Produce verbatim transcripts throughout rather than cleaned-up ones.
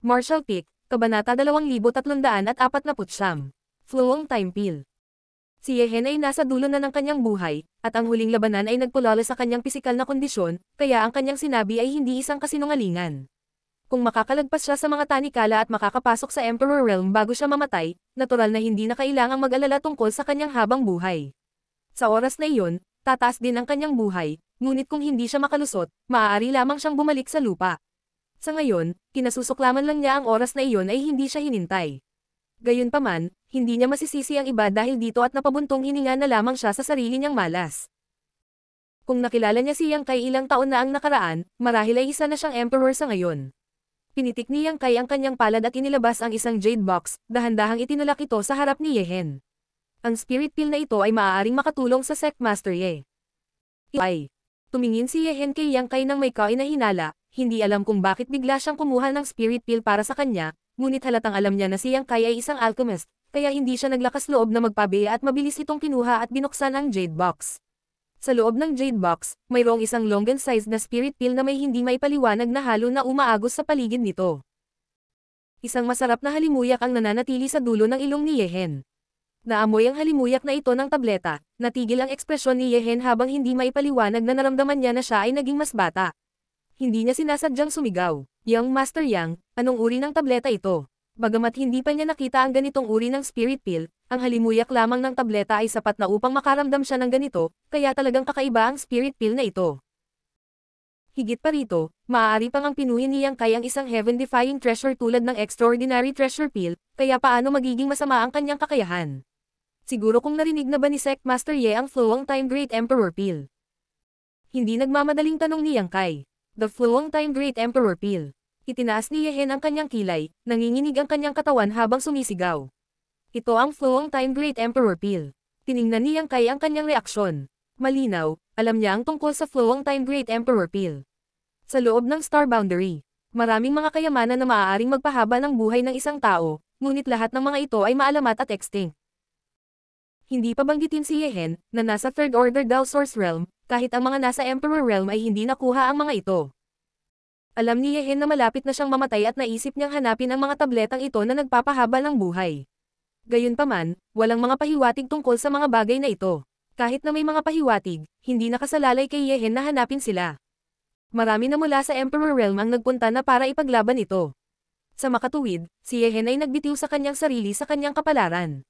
Martial Peak, Kabanata dalawang libo tatlong daan at apat na putsyam. Flowong Time Pill. Si Yehen ay nasa dulo na ng kanyang buhay, at ang huling labanan ay nagpulalo sa kanyang pisikal na kondisyon, kaya ang kanyang sinabi ay hindi isang kasinungalingan. Kung makakalagpas siya sa mga tanikala at makakapasok sa Emperor Realm bago siya mamatay, natural na hindi na kailangang mag-alala tungkol sa kanyang habang buhay. Sa oras na iyon, tataas din ang kanyang buhay, ngunit kung hindi siya makalusot, maaari lamang siyang bumalik sa lupa. Sa ngayon, kinasusuklaman lang niya ang oras na iyon ay hindi siya hinintay. Gayunpaman, hindi niya masisisi ang iba dahil dito at napabuntong hininga na lamang siya sa sarili niyang malas. Kung nakilala niya si Yang Kai ilang taon na ang nakaraan, marahil ay isa na siyang emperor sa ngayon. Pinitik ni Yang Kai ang kanyang palad at inilabas ang isang jade box, dahan-dahang itinulak ito sa harap ni Yehen. Ang spirit pill na ito ay maaaring makatulong sa Sect Master Ye. Ay. Tumingin si Yehen kay Yang Kai nang may kainahinala, hindi alam kung bakit bigla siyang kumuha ng spirit pill para sa kanya, ngunit halatang alam niya na si Yang Kai ay isang alchemist, kaya hindi siya naglakas loob na magpabaya at mabilis itong kinuha at binuksan ang jade box. Sa loob ng jade box, mayroong isang longan-sized na spirit pill na may hindi maipaliwanag na halo na umaagos sa paligid nito. Isang masarap na halimuyak ang nananatili sa dulo ng ilong ni Yehen. Naamoy ang halimuyak na ito ng tableta, natigil ang ekspresyon ni Yehen habang hindi maipaliwanag na naramdaman niya na siya ay naging mas bata. Hindi niya sinasadyang sumigaw, "Young Master Yang, anong uri ng tableta ito?" Bagamat hindi pa niya nakita ang ganitong uri ng spirit pill, ang halimuyak lamang ng tableta ay sapat na upang makaramdam siya ng ganito, kaya talagang kakaiba ang spirit pill na ito. Higit pa rito, maaari pang ang pinuhin ni Yang Kai ang isang heaven-defying treasure tulad ng extraordinary treasure pill, kaya paano magiging masama ang kanyang kakayahan? Siguro kung narinig na ba ni Sect Master Ye ang Flowong Time Great Emperor Pill? Hindi nagmamadaling tanong ni Yang Kai. The Flowong Time Great Emperor Pill. Itinaas ni Yehen ang kanyang kilay, nanginginig ang kanyang katawan habang sumisigaw. Ito ang Flowong Time Great Emperor Pill. Tiningnan ni Yang Kai ang kanyang reaksyon. Malinaw, alam niya ang tungkol sa Flowong Time Great Emperor Pill. Sa loob ng Star Boundary, maraming mga kayamanan na maaaring magpahaba ng buhay ng isang tao, ngunit lahat ng mga ito ay maalamat at extinct. Hindi pa banggitin si Yehen, na nasa Third Order Dao Source Realm, kahit ang mga nasa Emperor Realm ay hindi nakuha ang mga ito. Alam ni Yehen na malapit na siyang mamatay at naisip niyang hanapin ang mga tabletang ito na nagpapahaba ng buhay. Gayunpaman, walang mga pahiwatig tungkol sa mga bagay na ito. Kahit na may mga pahiwatig, hindi nakasalalay kay Yehen na hanapin sila. Marami na mula sa Emperor Realm ang nagpunta na para ipaglaban ito. Sa makatuwid, si Yehen ay nagbitiw sa kanyang sarili sa kanyang kapalaran.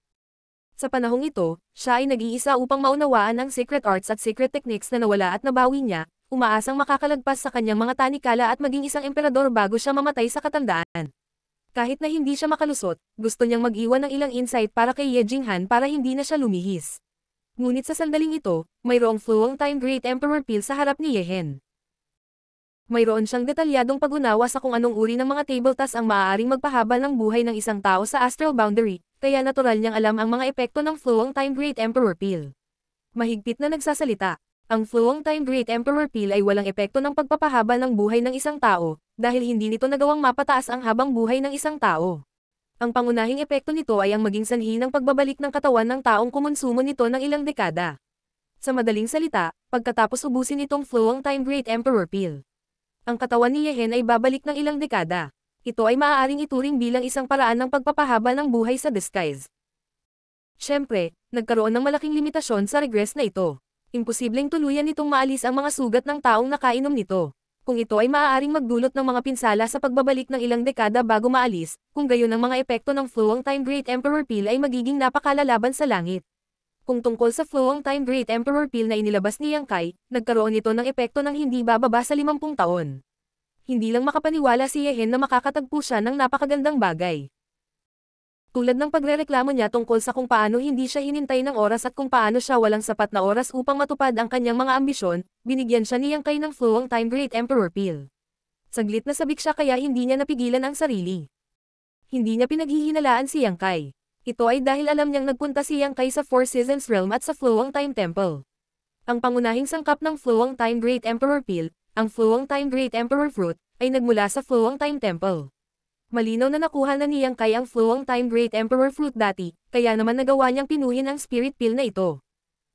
Sa panahong ito, siya ay nag-iisa upang maunawaan ang secret arts at secret techniques na nawala at nabawi niya, umaasang makakalagpas sa kanyang mga tanikala at maging isang emperador bago siya mamatay sa katandaan. Kahit na hindi siya makalusot, gusto niyang mag-iwan ng ilang insight para kay Ye Jinghan para hindi na siya lumihis. Ngunit sa sandaling ito, mayroong Flowong Time Great Emperor Pill sa harap ni Yehen. Mayroon siyang detalyadong pag-unawa sa kung anong uri ng mga table tasks ang maaaring magpahaba ng buhay ng isang tao sa Astral Boundary, kaya natural niyang alam ang mga epekto ng Flowong Time Great Emperor Pill. Mahigpit na nagsasalita, ang Flowong Time Great Emperor Pill ay walang epekto ng pagpapahaba ng buhay ng isang tao, dahil hindi nito nagawang mapataas ang habang buhay ng isang tao. Ang pangunahing epekto nito ay ang maging sanhi ng pagbabalik ng katawan ng taong kumonsumo nito ng ilang dekada. Sa madaling salita, pagkatapos ubusin itong Flowong Time Great Emperor Pill, ang katawan ni Yehen ay babalik ng ilang dekada. Ito ay maaaring ituring bilang isang paraan ng pagpapahaba ng buhay sa disguise. Siyempre, nagkaroon ng malaking limitasyon sa regress na ito. Imposibleng tuluyan nitong maalis ang mga sugat ng taong nakainom nito. Kung ito ay maaaring magdulot ng mga pinsala sa pagbabalik ng ilang dekada bago maalis, kung gayon ang mga epekto ng Flowong Time Great Emperor Pill ay magiging napakalalaban sa langit. Kung tungkol sa Flowong Time Great Emperor Pill na inilabas ni Yang Kai, nagkaroon ito ng epekto ng hindi bababa sa limampung taon. Hindi lang makapaniwala si Yehen na makakatagpo siya ng napakagandang bagay. Tulad ng pagrereklamo niya tungkol sa kung paano hindi siya hinintay ng oras at kung paano siya walang sapat na oras upang matupad ang kanyang mga ambisyon, binigyan siya ni Yang Kai ng Flowong Time Great Emperor Pill. Saglit na sabik siya kaya hindi niya napigilan ang sarili. Hindi niya pinaghihinalaan si Yang Kai. Ito ay dahil alam niyang nagpunta si Yang Kai sa Four Seasons Realm at sa Flowong Time Temple. Ang pangunahing sangkap ng Flowong Time Great Emperor Pill, ang Flowong Time Great Emperor Fruit, ay nagmula sa Flowong Time Temple. Malinaw na nakuha na ni Yang Kai ang Flowong Time Great Emperor Fruit dati, kaya naman nagawa niyang pinuhin ang Spirit Pill na ito.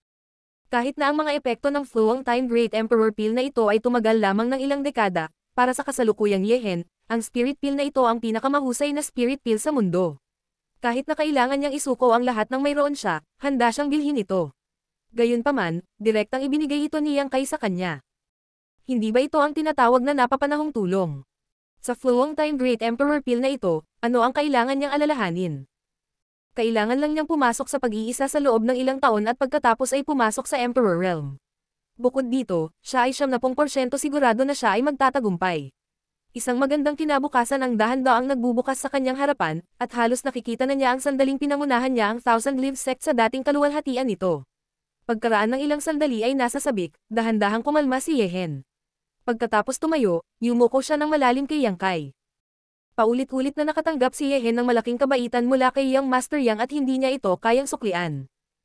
Kahit na ang mga epekto ng Flowong Time Great Emperor Pill na ito ay tumagal lamang ng ilang dekada, para sa kasalukuyang Yehen, ang spirit pill na ito ang pinakamahusay na spirit pill sa mundo. Kahit na kailangan niyang isuko ang lahat ng mayroon siya, handa siyang bilhin ito. Gayunpaman, direktang ibinigay ito ni Yang Kai sa kanya. Hindi ba ito ang tinatawag na napapanahong tulong? Sa Fluong Time Great Emperor Pill na ito, ano ang kailangan niyang alalahanin? Kailangan lang niyang pumasok sa pag-iisa sa loob ng ilang taon at pagkatapos ay pumasok sa Emperor Realm. Bukod dito, siya ay siyam na porsyento sigurado na siya ay magtatagumpay. Isang magandang kinabukasan ang dahan-daang nagbubukas sa kanyang harapan, at halos nakikita na niya ang sandaling pinangunahan niya ang Thousand Leaves Sect sa dating kaluwalhatian nito. Pagkaraan ng ilang sandali ay nasa sabik, dahan-dahang kumalma si Yehen. Pagkatapos tumayo, yumuko siya ng malalim kay Yang Kai. Paulit-ulit na nakatanggap si Yehen ng malaking kabaitan mula kay Young Master Yang at hindi niya ito kayang suklian.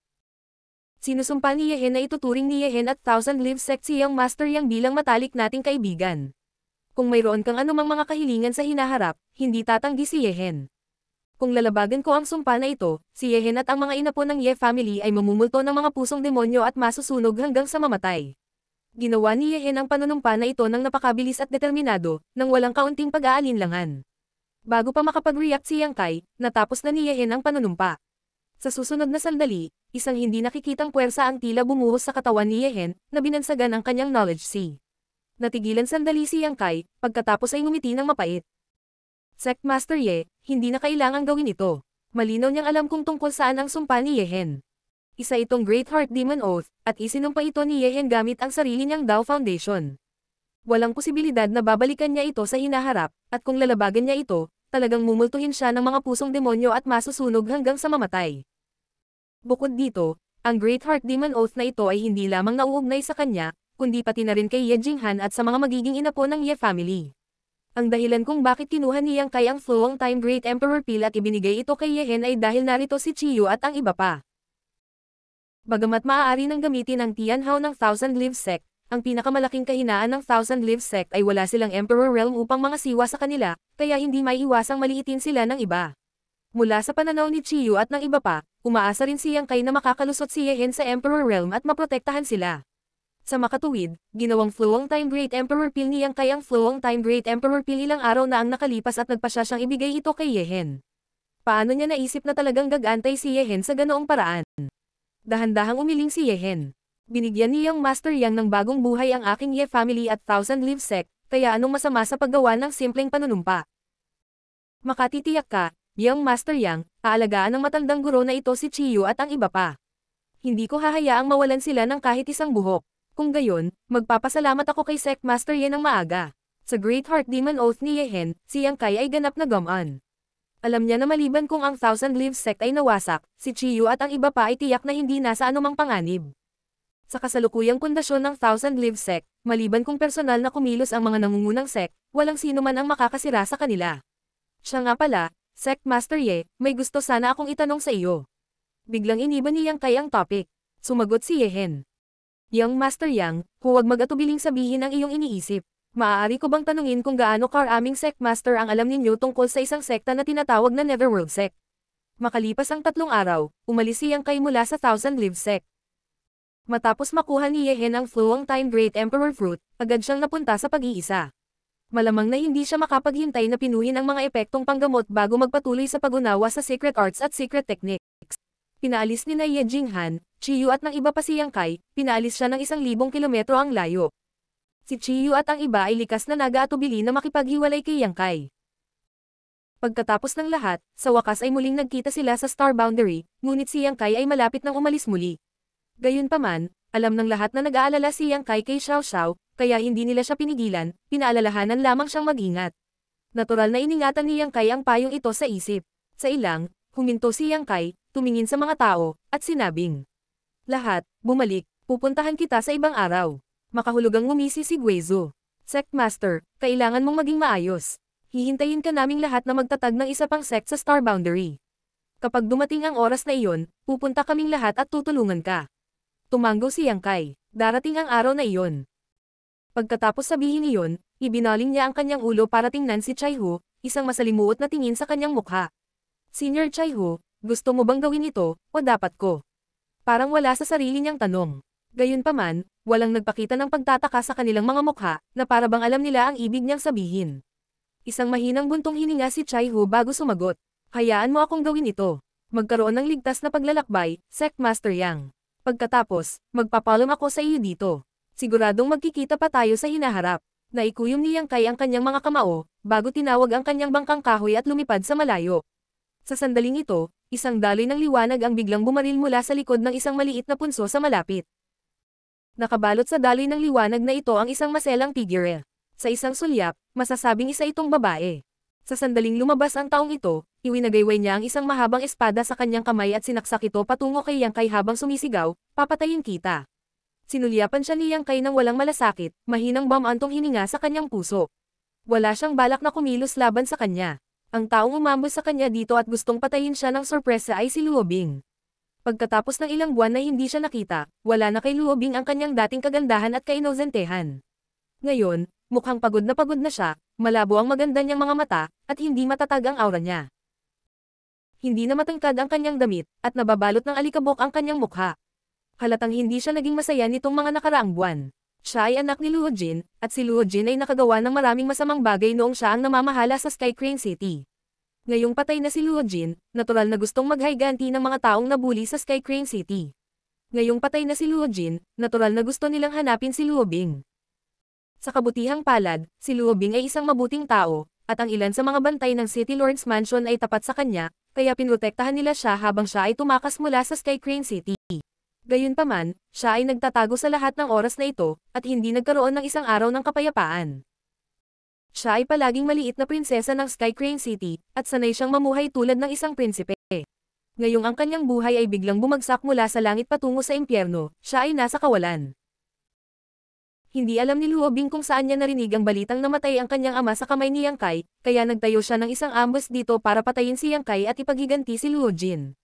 Sinusumpa ni Yehen na ituturing ni Yehen at Thousand Leaves Sect si Young Master Yang bilang matalik nating kaibigan. Kung mayroon kang anumang mga kahilingan sa hinaharap, hindi tatanggi si Yehen. Kung lalabagan ko ang sumpa na ito, si Yehen at ang mga inapo ng Ye family ay mamumulto ng mga pusong demonyo at masusunog hanggang sa mamatay. Ginawa ni Yehen ang panunumpa na ito ng napakabilis at determinado, nang walang kaunting pag-aalinlangan. Bago pa makapag-react si Yang Kai, natapos na ni Yehen ang panunumpa. Sa susunod na sandali, isang hindi nakikitang puwersa ang tila bumuhos sa katawan ni Yehen, na binansagan ang kanyang knowledge sea. Natigilan sandali si Yang Kai, pagkatapos ay ngumiti ng mapait. Sect Master Ye, hindi na kailangang gawin ito. Malinaw niyang alam kung tungkol saan ang sumpa ni Yehen. Isa itong Great Heart Demon Oath, at isinumpa ito ni Yehen gamit ang sarili niyang Dao Foundation. Walang posibilidad na babalikan niya ito sa hinaharap, at kung lalabagan niya ito, talagang mumultuhin siya ng mga pusong demonyo at masusunog hanggang sa mamatay. Bukod dito, ang Great Heart Demon Oath na ito ay hindi lamang nauugnay sa kanya, kundi pati na rin kay Ye Jinghan at sa mga magiging inapo ng Ye family. Ang dahilan kung bakit kinuha ni Yang Kai ang Fluong Time Great Emperor Pill at ibinigay ito kay Yehen ay dahil narito si Chiyu at ang iba pa. Bagamat maaari nang gamitin ang Tianhao ng Thousand Leaves Sect, ang pinakamalaking kahinaan ng Thousand Leaves Sect ay wala silang Emperor Realm upang mga siwa sa kanila, kaya hindi maiiwasang maliitin sila ng iba. Mula sa pananaw ni Chiyu at ng iba pa, umaasa rin si Yang Kai na makakalusot si Yehen sa Emperor Realm at maprotektahan sila. Sa makatuwid, ginawang Fluong Time Great Emperor Pill ni Yang Kai ang Fluong Time Great Emperor Pill ilang araw na ang nakalipas at nagpasya siyang ibigay ito kay Yehen. Paano niya naisip na talagang gagantay si Yehen sa ganoong paraan? Dahan-dahang umiling si Yehen. Binigyan ni Young Master Yang ng bagong buhay ang aking Ye family at Thousand Leaves Sect, kaya anong masama sa paggawa ng simpleng panunumpa? Makatitiyak ka, Young Master Yang, aalagaan ng matandang guro na ito si Chiyu at ang iba pa. Hindi ko hahayaang mawalan sila ng kahit isang buhok. Kung gayon, magpapasalamat ako kay Sect Master Ye ng maaga. Sa Great Heart Demon Oath ni Yehen, si Yang Kai ay ganap na gumaan. Alam niya na maliban kung ang Thousand Leaves Sect ay nawasak, si Chiyu at ang iba pa ay tiyak na hindi nasa anumang panganib. Sa kasalukuyang pundasyon ng Thousand Leaves Sect, maliban kung personal na kumilos ang mga nangungunang sect, walang sino man ang makakasira sa kanila. Siya nga pala, Sect Master Ye, may gusto sana akong itanong sa iyo. Biglang iniba ni Yang Kai ang topic. Sumagot si Yehen. Young Master Yang, huwag mag-atubiling sabihin ang iyong iniisip. Maaari ko bang tanungin kung gaano karaming Sect Master ang alam ninyo tungkol sa isang sekta na tinatawag na Neverworld Sect? Makalipas ang tatlong araw, umalis si Yang Kai mula sa Thousand Leaves Sect. Matapos makuha ni Yehen ang Fluong Time Great Emperor Fruit, agad siyang napunta sa pag-iisa. Malamang na hindi siya makapaghintay na pinuhin ang mga epektong panggamot bago magpatuloy sa pag-unawa sa secret arts at secret techniques. Pinaalis ni na Ye Jinghan, Chiyu at ng iba pa si Yang Kai, pinaalis siya ng isang libong kilometro ang layo. Si Chiyu at ang iba ay likas na nag-aatubili na makipaghiwalay kay Yang Kai. Pagkatapos ng lahat, sa wakas ay muling nagkita sila sa Star Boundary, ngunit si Yang Kai ay malapit nang umalis muli. Gayunpaman, alam ng lahat na nag-aalala si Yang Kai kay Xiao Xiao, kaya hindi nila siya pinigilan, pinaalalahanan lamang siyang mag-ingat. Natural na iningatan ni Yang Kai ang payong ito sa isip. Sa ilang, huminto si Yang Kai, tumingin sa mga tao, at sinabing, "Lahat, bumalik, pupuntahan kita sa ibang araw." Makahulugang ngumisi si Guizhou. "Sect Master, kailangan mong maging maayos. Hihintayin ka naming lahat na magtatag ng isa pang sect sa Star Boundary. Kapag dumating ang oras na iyon, pupunta kaming lahat at tutulungan ka." Tumanggo si Yang Kai. Darating ang araw na iyon. Pagkatapos sabihin iyon, ibinaling niya ang kanyang ulo para tingnan si Chaihu, isang masalimuot na tingin sa kanyang mukha. "Senior Chaihu, gusto mo bang gawin ito, o dapat ko?" Parang wala sa sarili niyang tanong. Gayunpaman, walang nagpakita ng pagtataka sa kanilang mga mukha, na para bang alam nila ang ibig niyang sabihin. Isang mahinang buntong hininga si Chai-Hu bago sumagot. Hayaan mo akong gawin ito. Magkaroon ng ligtas na paglalakbay, Sect Master Yang. Pagkatapos, magpapaalam ako sa iyo dito. Siguradong magkikita pa tayo sa hinaharap. Naikuyom ni Yang Kai ang kanyang mga kamao, bago tinawag ang kanyang bangkang kahoy at lumipad sa malayo. Sa sandaling ito, isang daloy ng liwanag ang biglang bumaril mula sa likod ng isang maliit na punso sa malapit. Nakabalot sa daloy ng liwanag na ito ang isang maselang figure. Sa isang sulyap, masasabing isa itong babae. Sa sandaling lumabas ang taong ito, iwinagayway niya ang isang mahabang espada sa kanyang kamay at sinaksak ito patungo kay Yang Kai habang sumisigaw, papatayin kita. Sinulyapan siya ni Yang Kai nang walang malasakit, mahinang bamantong hininga sa kanyang puso. Wala siyang balak na kumilos laban sa kanya. Ang taong umambos sa kanya dito at gustong patayin siya ng sorpresa ay si Luo Bing. Pagkatapos ng ilang buwan na hindi siya nakita, wala na kay Luo Bing ang kanyang dating kagandahan at kainosentehan. Ngayon, mukhang pagod na pagod na siya, malabo ang maganda niyang mga mata, at hindi matatag ang aura niya. Hindi na matangkad ang kanyang damit, at nababalot ng alikabok ang kanyang mukha. Halatang hindi siya naging masaya nitong mga nakaraang buwan. Siya ay anak ni Luo Jin, at si Luo Jin ay nakagawa ng maraming masamang bagay noong siya ang namamahala sa Sky Crane City. Ngayong patay na si Luo Jin, natural na gustong maghiganti ng mga taong nabuli sa Sky Crane City. Ngayong patay na si Luo Jin, natural na gusto nilang hanapin si Luo Bing. Sa kabutihang palad, si Luo Bing ay isang mabuting tao, at ang ilan sa mga bantay ng City Lord's Mansion ay tapat sa kanya, kaya pinrotektahan nila siya habang siya ay tumakas mula sa Sky Crane City. Gayunpaman, siya ay nagtatago sa lahat ng oras na ito, at hindi nagkaroon ng isang araw ng kapayapaan. Siya ay palaging maliit na prinsesa ng Sky Crane City, at sanay siyang mamuhay tulad ng isang prinsipe. Ngayong ang kanyang buhay ay biglang bumagsak mula sa langit patungo sa impyerno, siya ay nasa kawalan. Hindi alam ni Luo Bing kung saan niya narinig ang balitang namatay ang kanyang ama sa kamay ni Yang Kai, kaya nagtayo siya ng isang ambush dito para patayin si Yang Kai at ipaghiganti si Luo Jin.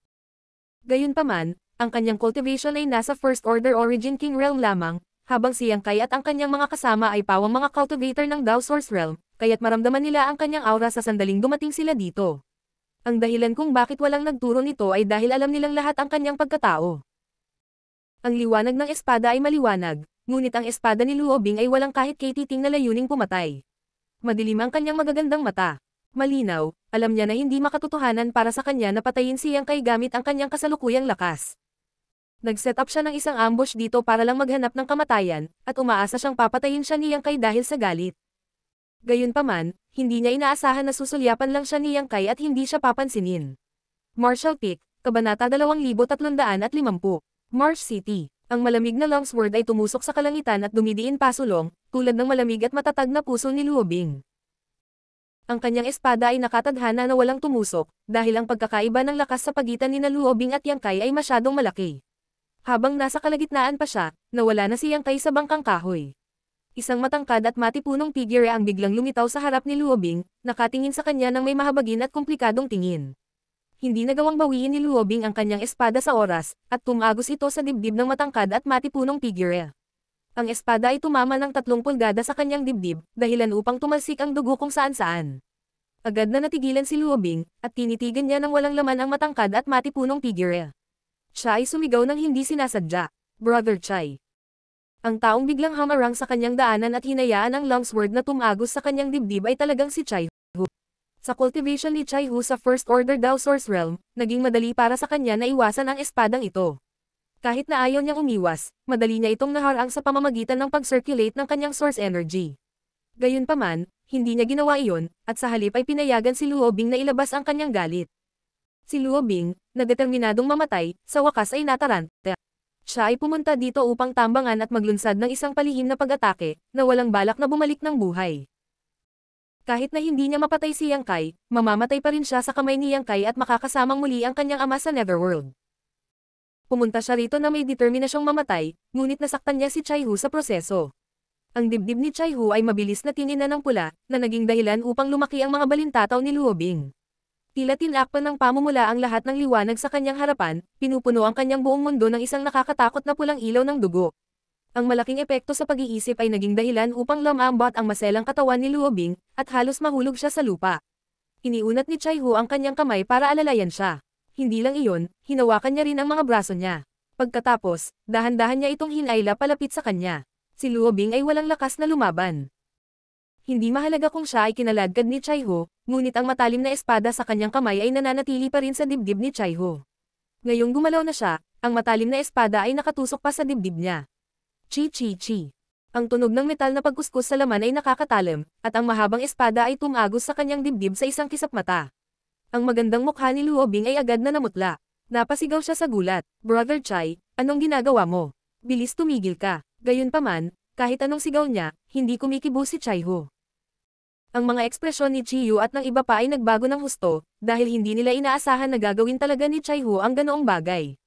Gayunpaman, ang kanyang cultivation ay nasa First Order Origin King Realm lamang, habang si Yang Kai at ang kanyang mga kasama ay pawang mga cultivator ng Dao Source Realm, kaya't maramdaman nila ang kanyang aura sa sandaling dumating sila dito. Ang dahilan kung bakit walang nagturo nito ay dahil alam nilang lahat ang kanyang pagkatao. Ang liwanag ng espada ay maliwanag, ngunit ang espada ni Luo Bing ay walang kahit katiting na layuning pumatay. Madilim ang kanyang magagandang mata. Malinaw, alam niya na hindi makatotohanan para sa kanya na patayin si Yang Kai gamit ang kanyang kasalukuyang lakas. Nag-set up siya ng isang ambush dito para lang maghanap ng kamatayan, at umaasa siyang papatayin siya ni Yang Kai dahil sa galit. Gayunpaman, hindi niya inaasahan na susulyapan lang siya ni Yang Kai at hindi siya papansinin. Martial Peak, Kabanata dalawang libo tatlong daan at limampu. Marsh City. Ang malamig na longsword ay tumusok sa kalangitan at dumidiin pasulong, tulad ng malamig at matatag na puso ni Luo Bing. Ang kanyang espada ay nakatadhana na walang tumusok, dahil ang pagkakaiba ng lakas sa pagitan ni Luo Bing at Yang Kai ay masyadong malaki. Habang nasa kalagitnaan pa siya, nawala na si Yang Kai sa bangkang kahoy. Isang matangkad at matipunong figure ang biglang lumitaw sa harap ni Luo Bing, nakatingin sa kanya ng may mahabagin at komplikadong tingin. Hindi nagawang bawiin ni Luo Bing ang kanyang espada sa oras, at tumagos ito sa dibdib ng matangkad at matipunong figure. Ang espada ay tumama ng tatlong pulgada sa kanyang dibdib, dahilan upang tumalsik ang dugo kung saan-saan. Agad na natigilan si Luo Bing, at tinitigan niya ng walang laman ang matangkad at matipunong figure. Siya ay sumigaw ng hindi sinasadya, Brother Chai. Ang taong biglang hamarang sa kanyang daanan at hinayaan ang longsword na tumagos sa kanyang dibdib ay talagang si Chai. Sa cultivation ni Chai Hu sa First Order Dao Source Realm, naging madali para sa kanya na iwasan ang espadang ito. Kahit na ayaw niyang umiwas, madali niya itong naharang sa pamamagitan ng pag-circulate ng kanyang source energy. Gayunpaman, hindi niya ginawa iyon, at sa halip ay pinayagan si Luo Bing na ilabas ang kanyang galit. Si Luo Bing, na determinadong mamatay, sa wakas ay nataranta. Siya ay pumunta dito upang tambangan at maglunsad ng isang palihim na pag-atake, na walang balak na bumalik ng buhay. Kahit na hindi niya mapatay si Yang Kai, mamamatay pa rin siya sa kamay ni Yang Kai at makakasamang muli ang kanyang ama sa Netherworld. Pumunta siya rito na may determinasyong mamatay, ngunit nasaktan niya si Chai Hu sa proseso. Ang dibdib ni Chai Hu ay mabilis na tinina ng pula, na naging dahilan upang lumaki ang mga balintataw ni Luo Bing. Tila tinakpan ng pamumula ang lahat ng liwanag sa kanyang harapan, pinupuno ang kanyang buong mundo ng isang nakakatakot na pulang ilaw ng dugo. Ang malaking epekto sa pag-iisip ay naging dahilan upang lumambot ang maselang katawan ni Luo Bing, at halos mahulog siya sa lupa. Iniunat ni Chai Hu ang kanyang kamay para alalayan siya. Hindi lang iyon, hinawakan niya rin ang mga braso niya. Pagkatapos, dahan-dahan niya itong hinayla palapit sa kanya. Si Luo Bing ay walang lakas na lumaban. Hindi mahalaga kung siya ay kinaladkad ni Chaiho, ngunit ang matalim na espada sa kanyang kamay ay nananatili pa rin sa dibdib ni Chaiho. Ngayong gumalaw na siya, ang matalim na espada ay nakatusok pa sa dibdib niya. Chi-chi-chi. Ang tunog ng metal na pagkuskus sa laman ay nakakatalim, at ang mahabang espada ay tumagos sa kanyang dibdib sa isang kisap mata. Ang magandang mukha ni Luo Bing ay agad na namutla. Napasigaw siya sa gulat. Brother Chai, anong ginagawa mo? Bilis tumigil ka. Gayunpaman, kahit anong sigaw niya, hindi kumikibo si Chaiho. Ang mga ekspresyon ni Chiyu at ng iba pa ay nagbago ng husto, dahil hindi nila inaasahan na gagawin talaga ni Chaiho ang ganoong bagay.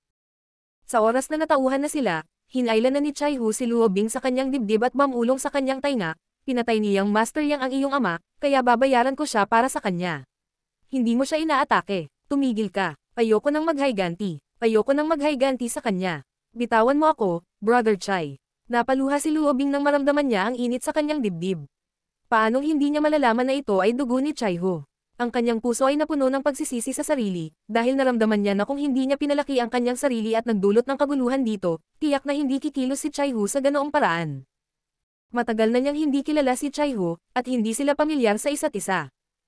Sa oras na natauhan na sila, hinailan na ni Chaiho si Luo Bing sa kanyang dibdib at mamulong sa kanyang tainga. Pinatay niyang Master Yang ang iyong ama, kaya babayaran ko siya para sa kanya. Hindi mo siya inaatake. Tumigil ka. Ayoko nang maghayganti. Ayoko nang maghayganti sa kanya. Bitawan mo ako, Brother Chai. Napaluha si Luo Bing nang maramdaman niya ang init sa kanyang dibdib. Paanong hindi niya malalaman na ito ay dugo ni Chaiho? Ang kanyang puso ay napuno ng pagsisisi sa sarili, dahil naramdaman niya na kung hindi niya pinalaki ang kanyang sarili at nagdulot ng kaguluhan dito, tiyak na hindi kikilos si Chaiho sa ganoong paraan. Matagal na niyang hindi kilala si Chaiho, at hindi sila pamilyar sa isa't isa.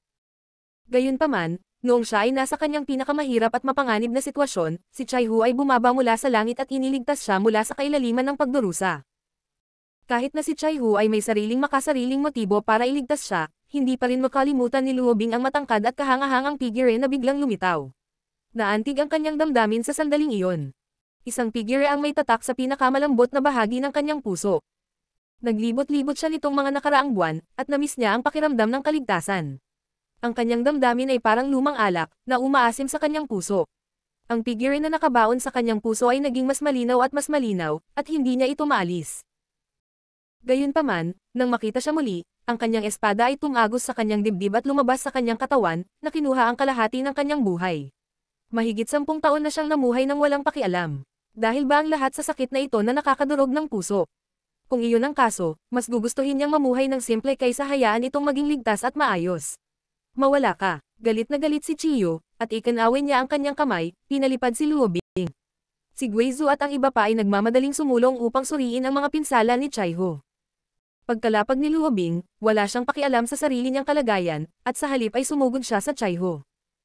Gayunpaman, noong siya ay nasa kanyang pinakamahirap at mapanganib na sitwasyon, si Chaiho ay bumaba mula sa langit at iniligtas siya mula sa kailaliman ng pagdurusa. Kahit na si Chaiho ay may sariling makasariling motibo para iligtas siya, hindi pa rin makalimutan ni Luo Bing ang matangkad at kahangahangang figure na biglang lumitaw. Naantig ang kanyang damdamin sa sandaling iyon. Isang figure ang may tatak sa pinakamalambot na bahagi ng kanyang puso. Naglibot-libot siya nitong mga nakaraang buwan, at namiss niya ang pakiramdam ng kaligtasan. Ang kanyang damdamin ay parang lumang alak, na umaasim sa kanyang puso. Ang figure na nakabaon sa kanyang puso ay naging mas malinaw at mas malinaw, at hindi niya ito maalis. Gayunpaman, nang makita siya muli, ang kanyang espada ay tumagos sa kanyang dibdib at lumabas sa kanyang katawan, na kinuha ang kalahati ng kanyang buhay. Mahigit sampung taon na siyang namuhay nang walang pakialam. Dahil ba ang lahat sa sakit na ito na nakakadurog ng puso? Kung iyon ang kaso, mas gugustuhin niyang mamuhay ng simple kaysa hayaan itong maging ligtas at maayos. Mawala ka. Galit na galit si Chiyo, at ikanawin niya ang kanyang kamay, pinalipad si Luo Bing. Si Guizhou at ang iba pa ay nagmamadaling sumulong upang suriin ang mga pinsala ni Chaiho. Pagkalapag ni Luo Bing, wala siyang pakialam sa sarili niyang kalagayan, at sa halip ay sumugod siya sa Chaiho.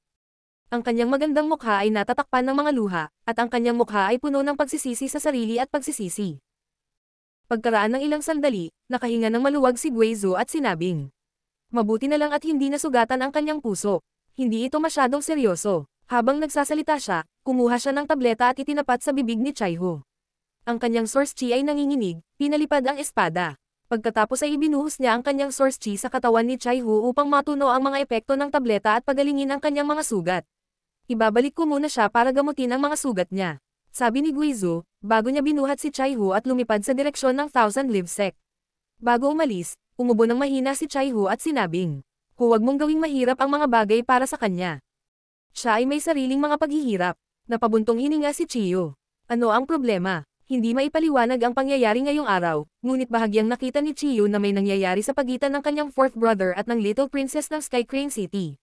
Ang kanyang magandang mukha ay natatakpan ng mga luha, at ang kanyang mukha ay puno ng pagsisisi sa sarili at pagsisisi. Pagkaraan ng ilang sandali, nakahinga ng maluwag si Guizhou at sinabing, mabuti na lang at hindi nasugatan ang kanyang puso. Hindi ito masyadong seryoso. Habang nagsasalita siya, kumuha siya ng tableta at itinapat sa bibig ni Chaiho. Ang kanyang source chi ay nanginginig, pinalipad ang espada. Pagkatapos ay ibinuhos niya ang kanyang source chi sa katawan ni Chaiho upang matuno ang mga epekto ng tableta at pagalingin ang kanyang mga sugat. Ibabalik ko muna siya para gamutin ang mga sugat niya. Sabi ni Guizhou, bago niya binuhat si Chaiho at lumipad sa direksyon ng Thousand Live Sect. Bago umalis, umubo ng mahina si Chaiho at sinabing, huwag mong gawing mahirap ang mga bagay para sa kanya. Siya ay may sariling mga paghihirap. Napabuntong hininga si Chiyo. Ano ang problema? Hindi maipaliwanag ang pangyayari ngayong araw, ngunit bahagyang nakita ni Chiyo na may nangyayari sa pagitan ng kanyang fourth brother at ng Little Princess ng Sky Crane City.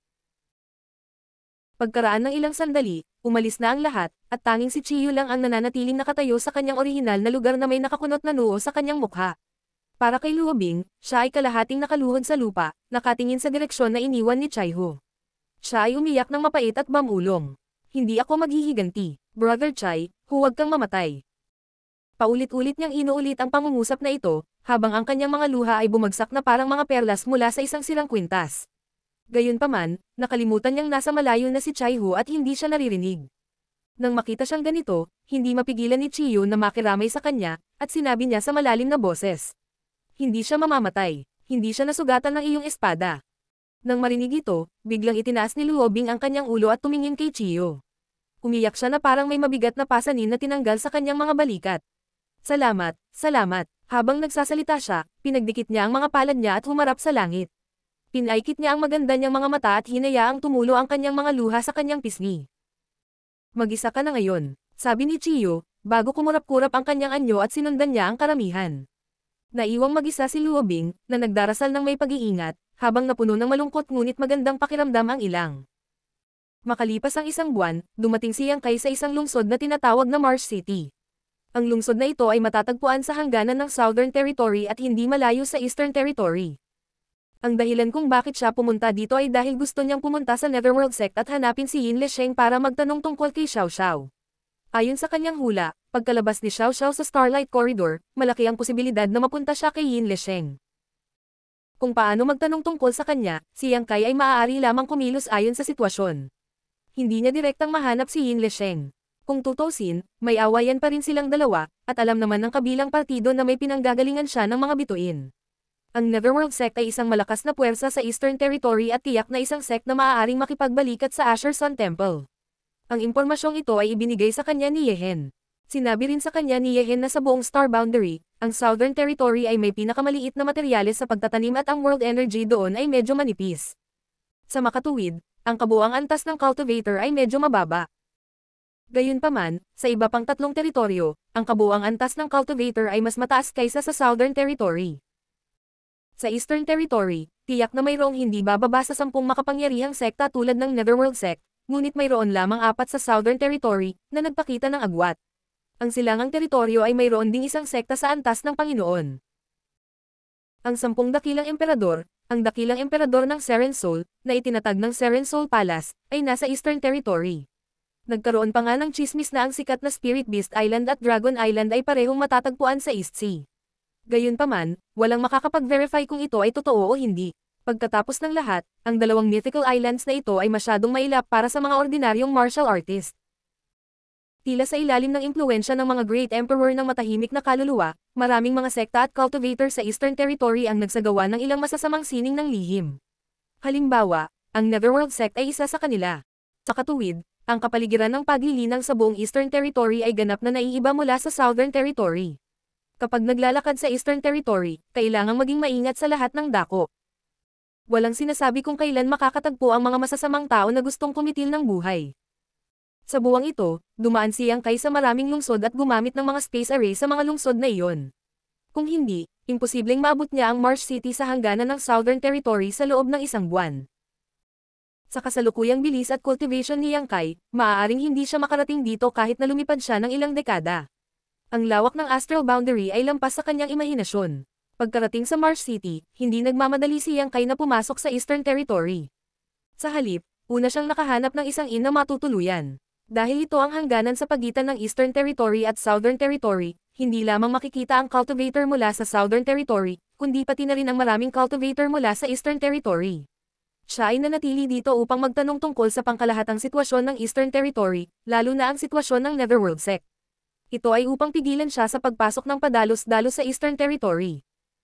Pagkaraan ng ilang sandali, umalis na ang lahat, at tanging si Chiyo lang ang nananatiling nakatayo sa kanyang orihinal na lugar na may nakakunot na noo sa kanyang mukha. Para kay Luo Bing, siya ay kalahating nakaluhod sa lupa, nakatingin sa direksyon na iniwan ni Chaiho. Siya ay umiyak ng mapait at mamulong. Hindi ako maghihiganti, Brother Chai, huwag kang mamatay. Paulit-ulit niyang inuulit ang pangungusap na ito, habang ang kanyang mga luha ay bumagsak na parang mga perlas mula sa isang sirang kwintas. Gayunpaman, nakalimutan niyang nasa malayo na si Chaiho at hindi siya naririnig. Nang makita siyang ganito, hindi mapigilan ni Chiyo na makiramay sa kanya, at sinabi niya sa malalim na boses. Hindi siya mamamatay, hindi siya nasugatan ng iyong espada. Nang marinig ito, biglang itinaas ni Luo Bing ang kanyang ulo at tumingin kay Chiyo. Umiyak siya na parang may mabigat na pasanin na tinanggal sa kanyang mga balikat. Salamat, salamat. Habang nagsasalita siya, pinagdikit niya ang mga palad niya at humarap sa langit. Pinaikit niya ang maganda niyang mga mata at hinayaang tumulo ang kanyang mga luha sa kanyang pisngi. Mag-isa ka na ngayon, sabi ni Chiyo, bago kumurap-kurap ang kanyang anyo at sinundan niya ang karamihan. Naiwang mag-isa si Luo Bing, na nagdarasal ng may pag-iingat, habang napuno ng malungkot ngunit magandang pakiramdam ang ilang. Makalipas ang isang buwan, dumating si Yang Kai sa isang lungsod na tinatawag na Marsh City. Ang lungsod na ito ay matatagpuan sa hangganan ng Southern Territory at hindi malayo sa Eastern Territory. Ang dahilan kung bakit siya pumunta dito ay dahil gusto niyang pumunta sa Netherworld Sect at hanapin si Yin Lesheng para magtanong tungkol kay Xiao Xiao. Ayon sa kanyang hula, pagkalabas ni Xiao Xiao sa Starlight Corridor, malaki ang posibilidad na mapunta siya kay Yin Lesheng. Kung paano magtanong tungkol sa kanya, si Yang Kai ay maaari lamang kumilos ayon sa sitwasyon. Hindi niya direktang mahanap si Yin Lesheng. Kung tutusin, may awayan pa rin silang dalawa, at alam naman ng kabilang partido na may pinanggagalingan siya ng mga bituin. Ang Netherworld Sect ay isang malakas na puwersa sa Eastern Territory at tiyak na isang sect na maaaring makipagbalikat sa Asher Sun Temple. Ang impormasyong ito ay ibinigay sa kanya ni Yehen. Sinabi rin sa kanya ni Yehen na sa buong Star Boundary, ang Southern Territory ay may pinakamaliit na materyales sa pagtatanim at ang world energy doon ay medyo manipis. Sa makatuwid, ang kabuuang antas ng cultivator ay medyo mababa. Gayunpaman, sa iba pang tatlong teritoryo, ang kabuuang antas ng cultivator ay mas mataas kaysa sa Southern Territory. Sa Eastern Territory, tiyak na mayroong hindi bababa sa sampung makapangyarihang sekta tulad ng Netherworld Sect, ngunit mayroon lamang apat sa Southern Territory na nagpakita ng agwat. Ang silangang teritoryo ay mayroon ding isang sekta sa antas ng Panginoon. Ang sampung dakilang emperador, ang dakilang emperador ng Seren Soul, na itinatag ng Seren Soul Palace, ay nasa Eastern Territory. Nagkaroon pa nga ng chismis na ang sikat na Spirit Beast Island at Dragon Island ay parehong matatagpuan sa East Sea. Gayunpaman, walang makakapag-verify kung ito ay totoo o hindi. Pagkatapos ng lahat, ang dalawang mythical islands na ito ay masyadong mailap para sa mga ordinaryong martial artist. Tila sa ilalim ng impluensya ng mga Great Emperor ng matahimik na kaluluwa, maraming mga sekta at cultivator sa Eastern Territory ang nagsagawa ng ilang masasamang sining ng lihim. Halimbawa, ang Netherworld Sect ay isa sa kanila. Sa katuwid, ang kapaligiran ng paglilinang sa buong Eastern Territory ay ganap na naiiba mula sa Southern Territory. Kapag naglalakad sa Eastern Territory, kailangang maging maingat sa lahat ng dako. Walang sinasabi kung kailan makakatagpo ang mga masasamang tao na gustong kumitil ng buhay. Sa buwang ito, dumaan si Yang Kai sa maraming lungsod at gumamit ng mga space array sa mga lungsod na iyon. Kung hindi, imposibleng maabot niya ang Marsh City sa hangganan ng Southern Territory sa loob ng isang buwan. Sa kasalukuyang bilis at cultivation ni Yang Kai, maaaring hindi siya makarating dito kahit na lumipad siya ng ilang dekada. Ang lawak ng astral boundary ay lampas sa kanyang imahinasyon. Pagkarating sa Marsh City, hindi nagmamadali si Yang Kai na pumasok sa Eastern Territory. Sa halip, una siyang nakahanap ng isang inn na matutuluyan. Dahil ito ang hangganan sa pagitan ng Eastern Territory at Southern Territory, hindi lamang makikita ang cultivator mula sa Southern Territory, kundi pati na rin ang maraming cultivator mula sa Eastern Territory. Siya ay nanatili dito upang magtanong tungkol sa pangkalahatang sitwasyon ng Eastern Territory, lalo na ang sitwasyon ng Netherworld Sect. Ito ay upang pigilan siya sa pagpasok ng padalos-dalos sa Eastern Territory.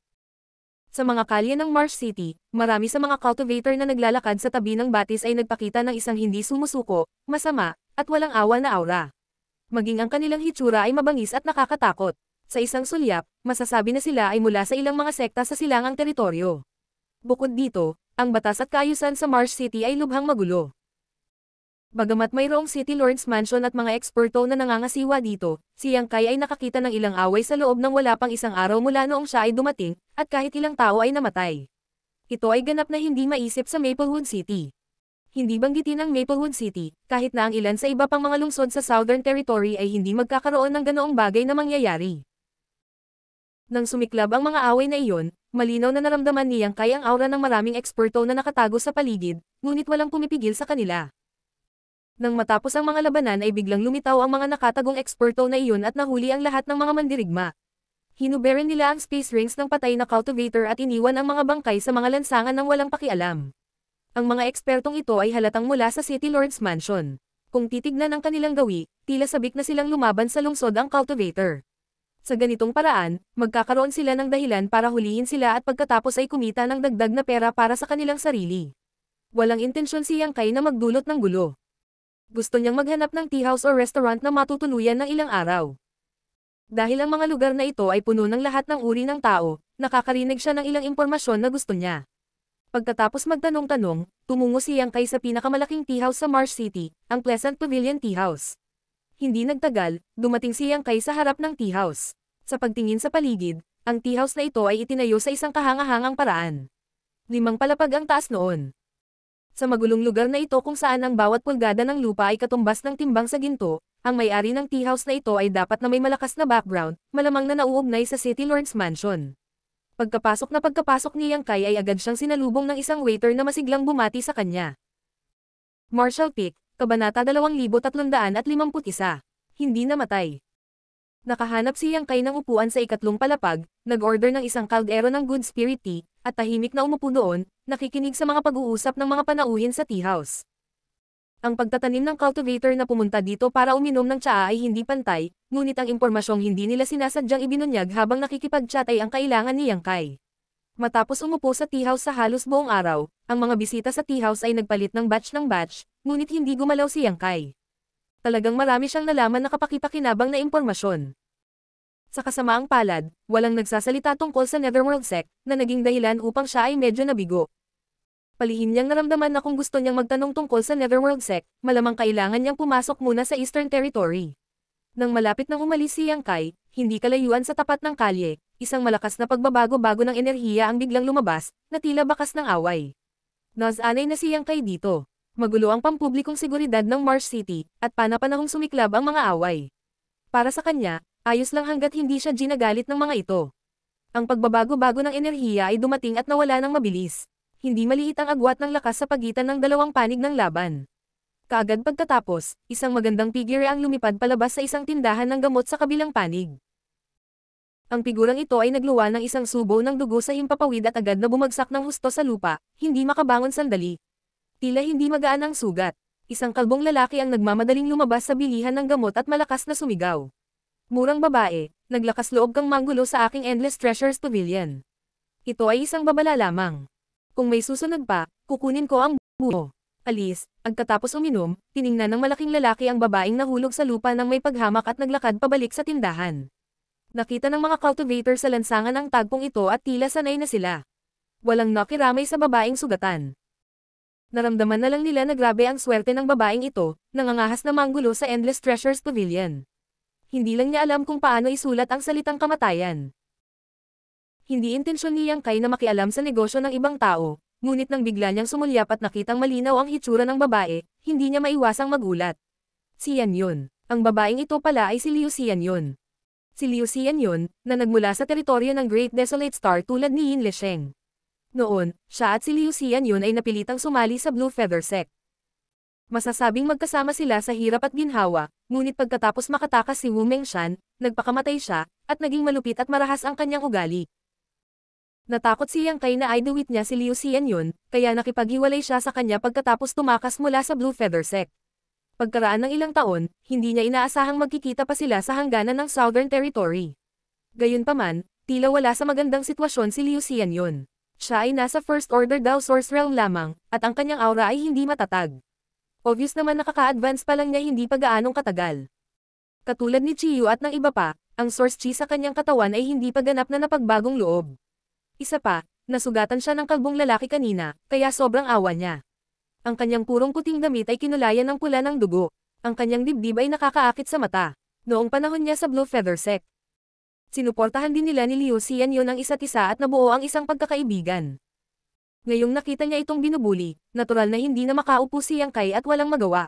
Sa mga kalye ng Marsh City, marami sa mga cultivator na naglalakad sa tabi ng batis ay nagpakita ng isang hindi sumusuko, masama, at walang awa na aura. Maging ang kanilang hitsura ay mabangis at nakakatakot. Sa isang sulyap, masasabi na sila ay mula sa ilang mga sekta sa silangang teritoryo. Bukod dito, ang batas at kaayusan sa Marsh City ay lubhang magulo. Bagamat mayroong City Lord's Mansion at mga eksperto na nangangasiwa dito, si Yang Kai ay nakakita ng ilang away sa loob ng wala pang isang araw mula noong siya ay dumating, at kahit ilang tao ay namatay. Ito ay ganap na hindi maisip sa Maplewood City. Hindi banggitin ang Maplewood City, kahit na ang ilan sa iba pang mga lungsod sa Southern Territory ay hindi magkakaroon ng ganoong bagay na mangyayari. Nang sumiklab ang mga away na iyon, malinaw na naramdaman ni Yang Kai ang aura ng maraming eksperto na nakatago sa paligid, ngunit walang pumipigil sa kanila. Nang matapos ang mga labanan ay biglang lumitaw ang mga nakatagong eksperto na iyon at nahuli ang lahat ng mga mandirigma. Hinuberan nila ang space rings ng patay na cultivator at iniwan ang mga bangkay sa mga lansangan ng walang pakialam. Ang mga ekspertong ito ay halatang mula sa City Lord's Mansion. Kung titignan ang kanilang gawi, tila sabik na silang lumaban sa lungsod ang cultivator. Sa ganitong paraan, magkakaroon sila ng dahilan para hulihin sila at pagkatapos ay kumita ng dagdag na pera para sa kanilang sarili. Walang intensyon si Yang Kai na magdulot ng gulo. Gusto niyang maghanap ng tea house o restaurant na matutuluyan ng ilang araw. Dahil ang mga lugar na ito ay puno ng lahat ng uri ng tao, nakakarinig siya ng ilang impormasyon na gusto niya. Pagkatapos magtanong-tanong, tumungo si Yang Kai sa pinakamalaking tea house sa Marsh City, ang Pleasant Pavilion Tea House. Hindi nagtagal, dumating si Yang Kai sa harap ng tea house. Sa pagtingin sa paligid, ang tea house na ito ay itinayo sa isang kahanga-hangang paraan. Limang palapag ang taas noon. Sa magulong lugar na ito kung saan ang bawat pulgada ng lupa ay katumbas ng timbang sa ginto, ang may-ari ng tea house na ito ay dapat na may malakas na background, malamang na nauugnay sa City Lord's Mansion. Pagkapasok na pagkapasok ni Yang Kai ay agad siyang sinalubong ng isang waiter na masiglang bumati sa kanya. Marshal Pick, Kabanata dalawang libo tatlong daan at limampu't isa. Hindi namatay. Nakahanap si Yang Kai ng upuan sa ikatlong palapag, nag-order ng isang kaldero ng good spirit tea, at tahimik na umupo doon, nakikinig sa mga pag-uusap ng mga panauhin sa tea house. Ang pagtatanim ng cultivator na pumunta dito para uminom ng tsaa ay hindi pantay, ngunit ang impormasyong hindi nila sinasadyang ibinunyag habang nakikipag-chat ay ang kailangan ni Yang Kai. Matapos umupo sa tea house sa halos buong araw, ang mga bisita sa tea house ay nagpalit ng batch ng batch, ngunit hindi gumalaw si Yang Kai. Talagang marami siyang nalaman na kapaki-pakinabang na impormasyon. Sa kasamaang palad, walang nagsasalita tungkol sa Netherworld Sect, na naging dahilan upang siya ay medyo nabigo. Palihim niyang naramdaman na kung gusto niyang magtanong tungkol sa Netherworld Sect, malamang kailangan niyang pumasok muna sa Eastern Territory. Nang malapit nang umalis si Yang Kai, hindi kalayuan sa tapat ng kalye, isang malakas na pagbabago-bago ng enerhiya ang biglang lumabas, na tila bakas ng away. Nasanay na si Yang Kai dito. Magulo ang pampublikong seguridad ng Mars City, at panapanahong sumiklab ang mga away. Para sa kanya, ayos lang hanggat hindi siya ginagalit ng mga ito. Ang pagbabago-bago ng enerhiya ay dumating at nawala ng mabilis. Hindi maliit ang agwat ng lakas sa pagitan ng dalawang panig ng laban. Kaagad pagkatapos, isang magandang figure ang lumipad palabas sa isang tindahan ng gamot sa kabilang panig. Ang figurang ito ay nagluwa ng isang subo ng dugo sa himpapawid at agad na bumagsak ng husto sa lupa, hindi makabangon sandali. Tila hindi magaan ang sugat. Isang kalbong lalaki ang nagmamadaling lumabas sa bilihan ng gamot at malakas na sumigaw. Murang babae, naglakas loob kang manggulo sa aking Endless Treasures Pavilion. Ito ay isang babala lamang. Kung may susunod pa, kukunin ko ang buo. Alis, agkatapos uminom, tiningnan ng malaking lalaki ang babaeng nahulog sa lupa nang may paghamak at naglakad pabalik sa tindahan. Nakita ng mga cultivator sa lansangan ang tagpong ito at tila sanay na sila. Walang nakiramay sa babaeng sugatan. Naramdaman na lang nila na grabe ang swerte ng babaeng ito, nangangahas na manggulo sa Endless Treasures Pavilion. Hindi lang niya alam kung paano isulat ang salitang kamatayan. Hindi intensyon ni Yang Kai na makialam sa negosyo ng ibang tao, ngunit nang bigla niyang sumulyap at nakitang malinaw ang hitsura ng babae, hindi niya maiwasang magulat. Si Yan yun. Ang babaeng ito pala ay si Liu Xian yun. Si Liu Xian yun, na nagmula sa teritoryo ng Great Desolate Star tulad ni Yin Lesheng. Noon, siya at si Liu Xian yun ay napilitang sumali sa Blue Feather Sect. Masasabing magkasama sila sa hirap at ginhawa, ngunit pagkatapos makatakas si Wu Mengshan, nagpakamatay siya, at naging malupit at marahas ang kanyang ugali. Natakot si Yang Kai na idawit niya si Liu Xian yun, kaya nakipaghiwalay siya sa kanya pagkatapos tumakas mula sa Blue Feather Sect. Pagkaraan ng ilang taon, hindi niya inaasahang magkikita pa sila sa hangganan ng Southern Territory. Gayunpaman, tila wala sa magandang sitwasyon si Liu Xian yun. Siya ay nasa First Order Dao Source Realm lamang, at ang kanyang aura ay hindi matatag. Obvious naman nakaka-advance pa lang niya hindi pa gaanong katagal. Katulad ni Chiyu at ng iba pa, ang Source Chi sa kanyang katawan ay hindi pa ganap na napagbagong loob. Isa pa, nasugatan siya ng kalbong lalaki kanina, kaya sobrang awa niya. Ang kanyang purong puting damit ay kinulayan ng pula ng dugo. Ang kanyang dibdib ay nakakaakit sa mata. Noong panahon niya sa Blue Feather Sect, sinuportahan din nila ni Liu Xian yun ang isa't isa at nabuo ang isang pagkakaibigan. Ngayong nakita niya itong binubuli, natural na hindi na makaupo si Yang Kai at walang magawa.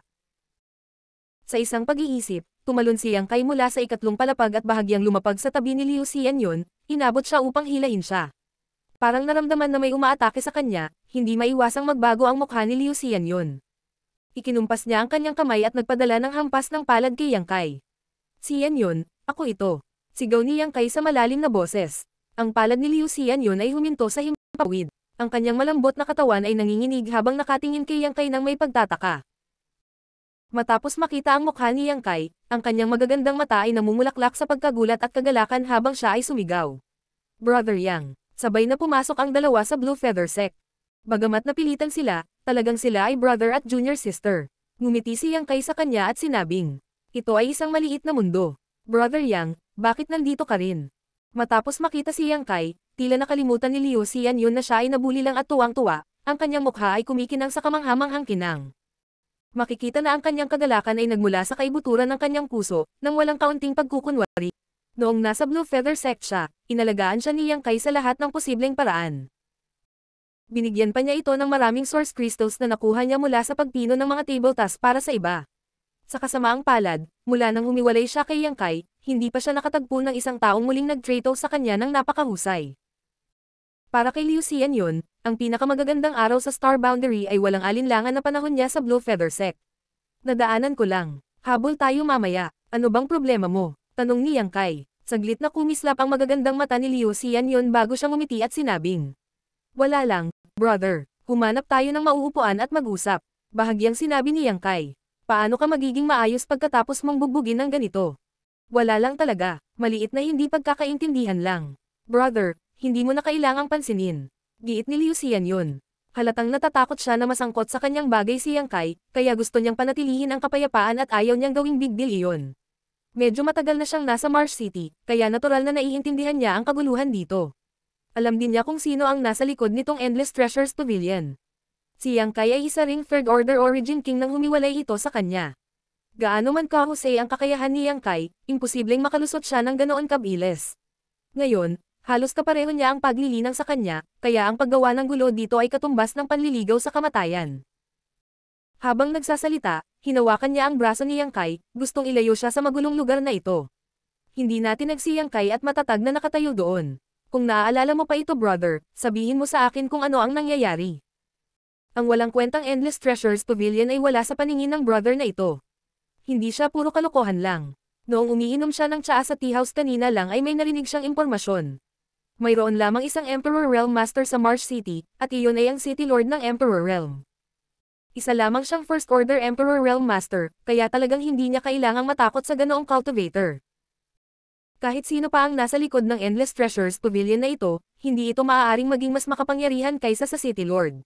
Sa isang pag-iisip, tumalon si Yang Kai mula sa ikatlong palapag at bahagyang lumapag sa tabi ni Liu Xian yun, inabot siya upang hilahin siya. Parang naramdaman na may umaatake sa kanya, hindi maiwasang magbago ang mukha ni Liu Xian yun. Ikinumpas niya ang kanyang kamay at nagpadala ng hampas ng palad kay Yang Kai. Xian yun, ako ito. Sigaw ni Yang Kai sa malalim na boses. Ang palad ni Liu Xian yun ay huminto sa himpapawid. Ang kanyang malambot na katawan ay nanginginig habang nakatingin kay Yang Kai nang may pagtataka. Matapos makita ang mukha ni Yang Kai, ang kanyang magagandang mata ay namumulaklak sa pagkagulat at kagalakan habang siya ay sumigaw. Brother Yang. Sabay na pumasok ang dalawa sa Blue Feather Sect. Bagamat napilitan sila, talagang sila ay brother at junior sister. Ngumiti si Yang Kai sa kanya at sinabing, ito ay isang maliit na mundo. Brother Yang, bakit nandito ka rin? Matapos makita si Yang Kai, tila nakalimutan ni Liu Xian yun na siya ay nabuli lang at tuwang-tuwa, ang kanyang mukha ay kumikinang sa kamanghamanghang kinang. Makikita na ang kanyang kagalakan ay nagmula sa kaibuturan ng kanyang puso, nang walang kaunting pagkukunwari. Noong nasa Blue Feather Sect siya, inalagaan siya ni Yang Kai sa lahat ng posibleng paraan. Binigyan pa niya ito ng maraming source crystals na nakuha niya mula sa pagpino ng mga table tasks para sa iba. Sa kasamaang palad, mula nang humiwalay siya kay Yang Kai, hindi pa siya nakatagpo ng isang taong muling nag-trato sa kanya ng napakahusay. Para kay Liu Xian yun, ang pinakamagagandang araw sa Star Boundary ay walang alinlangan na panahon niya sa Blue Feather Sect. Nadaanan ko lang. Habol tayo mamaya. Ano bang problema mo? Tanong ni Yang Kai. Saglit na kumislap ang magagandang mata ni Liu Xian yun bago siya ngumiti at sinabing. Wala lang, brother. Humanap tayo ng mauupuan at mag-usap. Bahagyang sinabi ni Yang Kai. Paano ka magiging maayos pagkatapos mong bugbugin ng ganito? Wala lang talaga. Maliit na hindi pagkakaintindihan lang. Brother, hindi mo na kailangang pansinin. Giit ni Liu Xian yun. Halatang natatakot siya na masangkot sa kanyang bagay si Yang Kai, kaya gusto niyang panatilihin ang kapayapaan at ayaw niyang gawing big deal iyon. Medyo matagal na siyang nasa Mars City, kaya natural na naiintindihan niya ang kaguluhan dito. Alam din niya kung sino ang nasa likod nitong Endless Treasures Pavilion. Si Yang Kai ay isa ring Third Order Origin King nang humiwalay ito sa kanya. Gaano man kahusay ang kakayahan ni Yang Kai, imposibleng makalusot siya ng ganoon kabilis. Ngayon, halos kapareho niya ang paglilinang sa kanya, kaya ang paggawa ng gulo dito ay katumbas ng panliligaw sa kamatayan. Habang nagsasalita, hinawakan niya ang braso ni Yang Kai, gustong ilayo siya sa magulong lugar na ito. Hindi natin si Yang Kai at matatag na nakatayo doon. Kung naaalala mo pa ito brother, sabihin mo sa akin kung ano ang nangyayari. Ang walang kwentang Endless Treasures Pavilion ay wala sa paningin ng brother na ito. Hindi siya puro kalokohan lang. Noong umiinom siya ng tsaa sa tea house kanina lang ay may narinig siyang impormasyon. Mayroon lamang isang Emperor Realm Master sa Mars City, at iyon ay ang City Lord ng Emperor Realm. Isa lamang siyang First Order Emperor Realm Master, kaya talagang hindi niya kailangang matakot sa ganoong cultivator. Kahit sino pa ang nasa likod ng Endless Treasures Pavilion na ito, hindi ito maaaring maging mas makapangyarihan kaysa sa City Lord.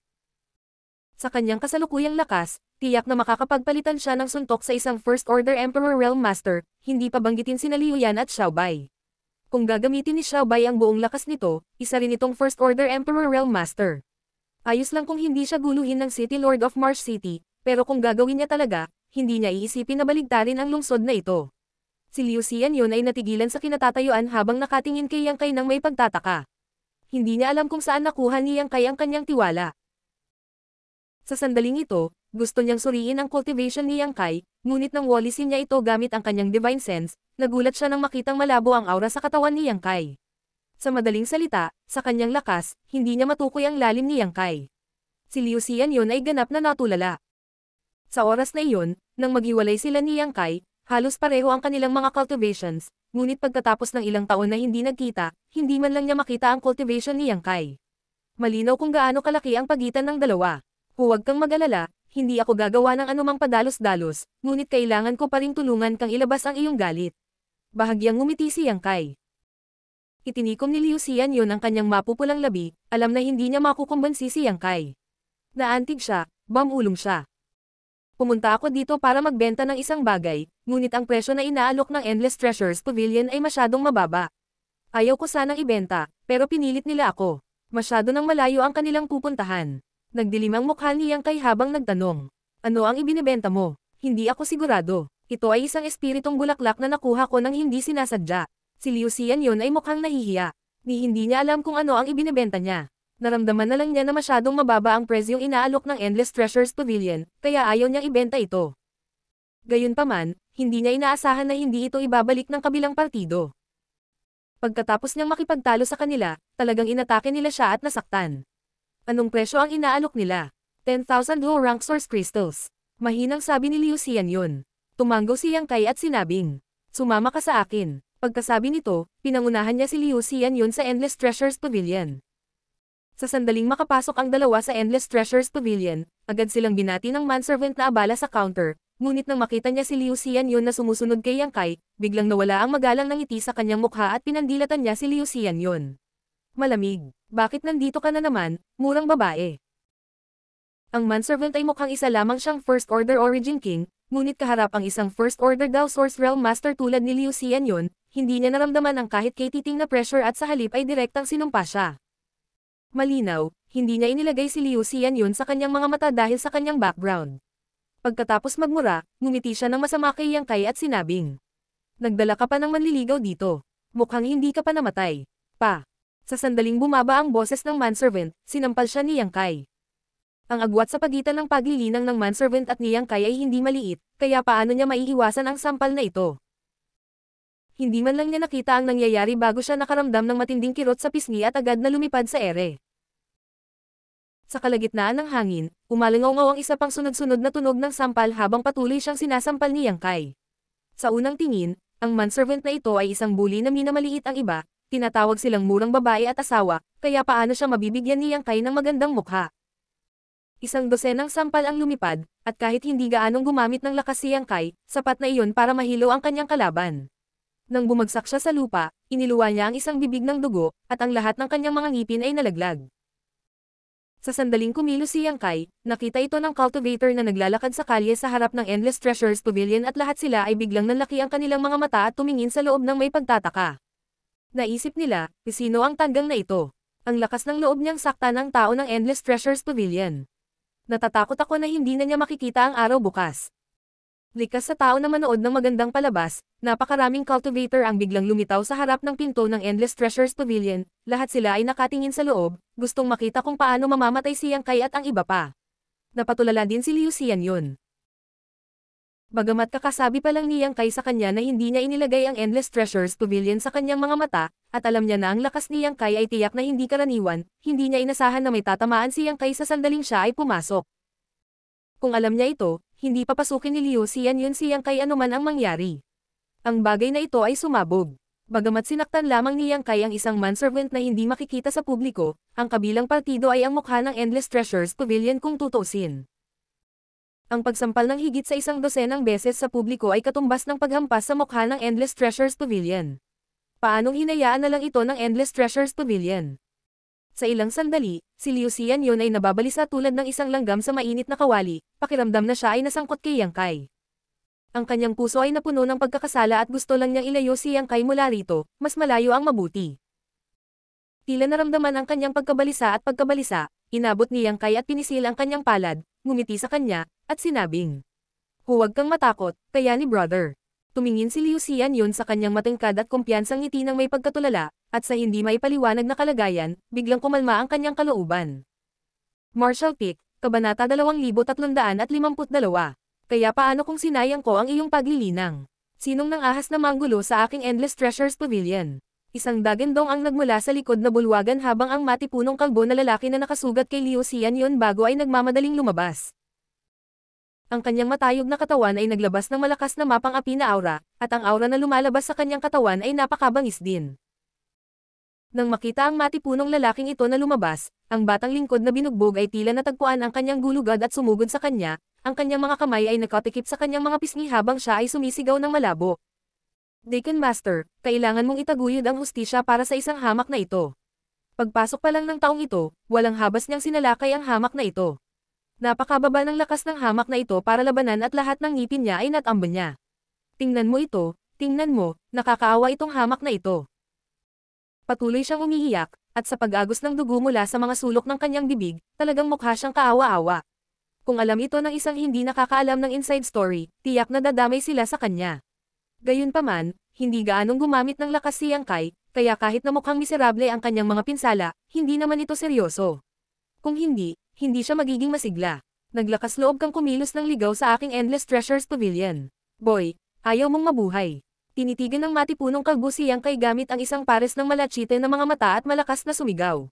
Sa kanyang kasalukuyang lakas, tiyak na makakapagpalitan siya ng suntok sa isang First Order Emperor Realm Master, hindi pa banggitin sina Liu Yan at Xiao Bai. Kung gagamitin ni Xiao Bai ang buong lakas nito, isa rin itong First Order Emperor Realm Master. Ayos lang kung hindi siya guluhin ng City Lord of Mars City, pero kung gagawin niya talaga, hindi niya iisipin na baligtarin ang lungsod na ito. Si Liu Xian yun ay natigilan sa kinatatayuan habang nakatingin kay Yang Kai nang may pagtataka. Hindi niya alam kung saan nakuha ni Yang Kai ang kanyang tiwala. Sa sandaling ito, gusto niyang suriin ang cultivation ni Yang Kai, ngunit nang walisin niya ito gamit ang kanyang divine sense, nagulat siya nang makitang malabo ang aura sa katawan ni Yang Kai. Sa madaling salita, sa kanyang lakas, hindi niya matukoy ang lalim ni Yang Kai. Si Liu Xian yun ay ganap na natulala. Sa oras na iyon, nang maghiwalay sila ni Yang Kai, halos pareho ang kanilang mga cultivations, ngunit pagkatapos ng ilang taon na hindi nagkita, hindi man lang niya makita ang cultivation ni Yang Kai. Malinaw kung gaano kalaki ang pagitan ng dalawa. Huwag kang mag-alala, hindi ako gagawa ng anumang padalos-dalos, ngunit kailangan ko pa ring tulungan kang ilabas ang iyong galit. Bahagyang ngumiti si Yang Kai. Itinikom ni Liu Xian yun ang kanyang mapupulang labi, alam na hindi niya makukumbansi si Yang Kai. Naantig siya, bamulong siya. Pumunta ako dito para magbenta ng isang bagay, ngunit ang presyo na inaalok ng Endless Treasures Pavilion ay masyadong mababa. Ayaw ko sanang ibenta, pero pinilit nila ako. Masyado nang malayo ang kanilang pupuntahan. Nagdilim ang mukha ni Yang Kai habang nagtanong. Ano ang ibinebenta mo? Hindi ako sigurado. Ito ay isang espiritong bulaklak na nakuha ko nang hindi sinasadya. Si Liu Xian yun ay mukhang nahihiya. Ni hindi niya alam kung ano ang ibinebenta niya. Naramdaman na lang niya na masyadong mababa ang presyong inaalok ng Endless Treasures Pavilion, kaya ayaw niyang ibenta ito. Gayunpaman, hindi niya inaasahan na hindi ito ibabalik ng kabilang partido. Pagkatapos niyang makipagtalo sa kanila, talagang inatake nila siya at nasaktan. Anong presyo ang inaalok nila? ten thousand low rank source crystals. Mahinang sabi ni Liu Xian yun. Tumanggaw si Yang Kai at sinabing, sumama ka sa akin. Pagkasabi nito, pinangunahan niya si Liu Xian yun sa Endless Treasures Pavilion. Sa sandaling makapasok ang dalawa sa Endless Treasures Pavilion, agad silang binati ng manservant na abala sa counter, ngunit nang makita niya si Liu Xian yun na sumusunod kay Yang Kai, biglang nawala ang magalang ng ngiti sa kanyang mukha at pinandilatan niya si Liu Xian yun. Malamig. Bakit nandito ka na naman, murang babae? Ang manservant ay mukhang isa lamang siyang First Order Origin King, ngunit kaharap ang isang First Order Dao Source Realm Master tulad ni Liu Xian yun, hindi niya naramdaman ang kahit katiting na pressure at sa halip ay direktang sinumpa siya. Malinaw, hindi niya inilagay si Liu Xian yun sa kanyang mga mata dahil sa kanyang background. Pagkatapos magmura, ngumiti siya ng masama kay Yang Kai at sinabing, nagdala ka pa ng manliligaw dito. Mukhang hindi ka pa namatay. Pa. Sa sandaling bumaba ang boses ng manservant, sinampal siya ni Yang Kai. Ang agwat sa pagitan ng paglilinang ng manservant at ni Yang Kai ay hindi maliit, kaya paano niya maiiwasan ang sampal na ito? Hindi man lang niya nakita ang nangyayari bago siya nakaramdam ng matinding kirot sa pisngi at agad na lumipad sa ere. Sa kalagitnaan ng hangin, umalangaw ang isa pang sunod-sunod na tunog ng sampal habang patuloy siyang sinasampal ni Yang Kai. Sa unang tingin, ang manservant na ito ay isang bully na minamaliit ang iba, tinatawag silang murang babae at asawa, kaya paano siya mabibigyan ni Yang Kai ng magandang mukha. Isang dosenang sampal ang lumipad, at kahit hindi gaanong gumamit ng lakas si Yang Kai, sapat na iyon para mahilo ang kanyang kalaban. Nang bumagsak siya sa lupa, iniluwa niya ang isang bibig ng dugo, at ang lahat ng kanyang mga ngipin ay nalaglag. Sa sandaling kumilos si Yang Kai, nakita ito ng cultivator na naglalakad sa kalye sa harap ng Endless Treasures Pavilion at lahat sila ay biglang nanlaki ang kanilang mga mata at tumingin sa loob ng may pagtataka. Naisip nila, sino ang tanggang na ito? Ang lakas ng loob niyang saktan ang tao ng Endless Treasures Pavilion. Natatakot ako na hindi na niya makikita ang araw bukas. Likas sa tao na manood ng magandang palabas, napakaraming cultivator ang biglang lumitaw sa harap ng pinto ng Endless Treasures Pavilion, lahat sila ay nakatingin sa loob, gustong makita kung paano mamamatay si Yang Kai at ang iba pa. Napatulala din si Liu Xianyun. Bagamat kakasabi pa lang ni Yang Kai sa kanya na hindi niya inilagay ang Endless Treasures Pavilion sa kanyang mga mata, at alam niya na ang lakas ni Yang Kai ay tiyak na hindi karaniwan, hindi niya inasahan na may tatamaan si Yang Kai sa sandaling siya ay pumasok. Kung alam niya ito, hindi papasukin ni Liu Xianyun si Yang Kai anuman ang mangyari. Ang bagay na ito ay sumabog. Bagamat sinaktan lamang ni Yang Kai ang isang manservant na hindi makikita sa publiko, ang kabilang partido ay ang mukha ng Endless Treasures Pavilion kung tutuusin. Ang pagsampal ng higit sa isang dosenang beses sa publiko ay katumbas ng paghampas sa mukha ng Endless Treasures Pavilion. Paanong hinayaan na lang ito ng Endless Treasures Pavilion? Sa ilang sandali, si Liu Xianyun ay nababalisa tulad ng isang langgam sa mainit na kawali, pakiramdam na siya ay nasangkot kay Yang Kai. Ang kanyang puso ay napuno ng pagkakasala at gusto lang niyang ilayo si Yang Kai mula rito, mas malayo ang mabuti. Tila naramdaman ang kanyang pagkabalisa at pagkabalisa, inabot ni Yang Kai at pinisil ang kanyang palad, ngumiti sa kanya, at sinabing, "Huwag kang matakot, kaya ni brother." Tumingin si Liu Xianyun sa kanyang matingkad at kumpiyansang ngiti ng may pagkatulala, at sa hindi maipaliwanag na kalagayan, biglang kumalma ang kanyang kalooban. Martial Peak, Kabanata dalawang libo tatlong daan at limampu't dalawa. Kaya paano kung sinayang ko ang iyong paglilinang? Sinong nang ahas na manggulo sa aking Endless Treasures Pavilion? Isang dagandong ang nagmula sa likod na bulwagan habang ang matipunong kalbo na lalaki na nakasugat kay Liu Xianyun bago ay nagmamadaling lumabas. Ang kanyang matayog na katawan ay naglabas ng malakas na mapang-api na aura, at ang aura na lumalabas sa kanyang katawan ay napakabangis din. Nang makita ang matipunong lalaking ito na lumabas, ang batang lingkod na binugbog ay tila natagpuan ang kanyang gulugad at sumugod sa kanya, ang kanyang mga kamay ay nakatikip sa kanyang mga pisngi habang siya ay sumisigaw ng malabo. Deacon Master, kailangan mong itaguyod ang hustisya para sa isang hamak na ito. Pagpasok pa lang ng taong ito, walang habas niyang sinalakay ang hamak na ito. Napakababa ng lakas ng hamak na ito para labanan at lahat ng ngipin niya ay natamba niya. Tingnan mo ito, tingnan mo, nakakaawa itong hamak na ito. Patuloy siyang umiiyak, at sa pag-agos ng dugo mula sa mga sulok ng kanyang bibig, talagang mukha siyang kaawa-awa. Kung alam ito ng isang hindi nakakaalam ng inside story, tiyak na dadamay sila sa kanya. Gayunpaman, hindi gaanong gumamit ng lakas si Yang Kai, kaya kahit na mukhang miserable ang kanyang mga pinsala, hindi naman ito seryoso. Kung hindi, hindi siya magiging masigla. Naglakas loob kang kumilos ng ligaw sa aking Endless Treasures Pavilion. Boy, ayaw mong mabuhay. Tinitigan ng matipunong kalbo si Yang Kai gamit ang isang pares ng malachite na mga mata at malakas na sumigaw.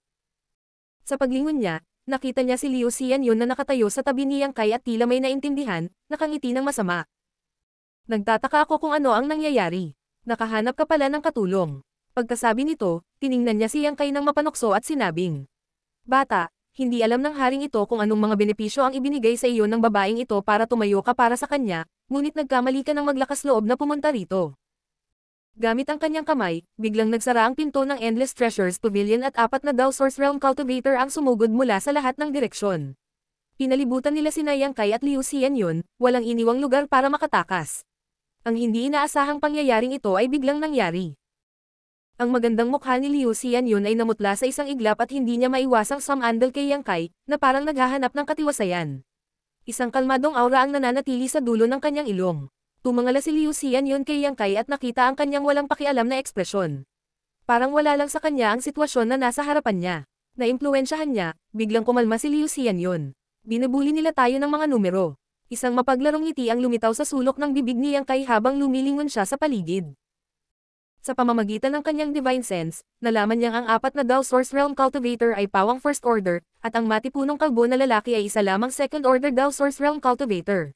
Sa paglingon niya, nakita niya si Liu Xianyun na nakatayo sa tabi ni Yang Kai at tila may naintindihan, nakangiti ng masama. Nagtataka ako kung ano ang nangyayari. Nakahanap ka pala ng katulong. Pagkasabi nito, tiningnan niya si Yang Kai ng mapanukso at sinabing, "Bata, hindi alam ng haring ito kung anong mga benepisyo ang ibinigay sa iyo ng babaeng ito para tumayo ka para sa kanya, ngunit nagkamali ka ng maglakas loob na pumunta rito." Gamit ang kanyang kamay, biglang nagsara ang pinto ng Endless Treasures Pavilion at apat na daw Source Realm Cultivator ang sumugod mula sa lahat ng direksyon. Pinalibutan nila sina Yang Kai at Liu Xianyun, walang iniwang lugar para makatakas. Ang hindi inaasahang pangyayaring ito ay biglang nangyari. Ang magandang mukha ni Liu Xianyun ay namutla sa isang iglap at hindi niya maiwasang sumandal kay Yang Kai, na parang naghahanap ng katiwasayan. Isang kalmadong aura ang nananatili sa dulo ng kanyang ilong. Tumangala si Liu Xianyun kay Yang Kai at nakita ang kanyang walang pakialam na ekspresyon. Parang wala lang sa kanya ang sitwasyon na nasa harapan niya. Naimpluwensyahan niya, biglang kumalma si Liu Xianyun. Binubuli nila tayo ng mga numero. Isang mapaglarong ngiti ang lumitaw sa sulok ng bibig ni Yang Kai habang lumilingon siya sa paligid. Sa pamamagitan ng kanyang divine sense, nalaman niyang ang apat na Dao Source Realm Cultivator ay pawang First Order, at ang matipunong kalbo na lalaki ay isa lamang Second Order Dao Source Realm Cultivator.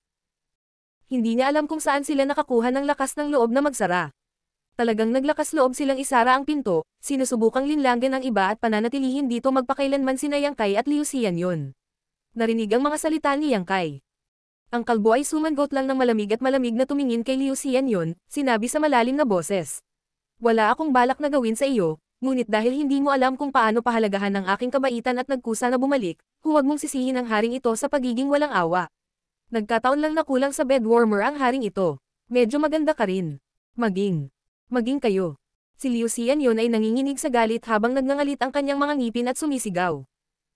Hindi niya alam kung saan sila nakakuha ng lakas ng loob na magsara. Talagang naglakas loob silang isara ang pinto, sinusubukang linlanggan ang iba at pananatilihin dito magpakailanman sina Yang Kai at Liu Xianyon. Narinig ang mga salita ni Yang Kai. Ang kalbo ay sumangot lang ng malamig at malamig na tumingin kay Liu Xianyon, sinabi sa malalim na boses. Wala akong balak na gawin sa iyo, ngunit dahil hindi mo alam kung paano pahalagahan ang aking kabaitan at nagkusa na bumalik, huwag mong sisihin ang haring ito sa pagiging walang awa. Nagkataon lang na kulang sa bedwarmer ang haring ito. Medyo maganda ka rin. Maging. Maging kayo. Si Liu Xianyon ay nanginginig sa galit habang nagngangalit ang kanyang mga ngipin at sumisigaw.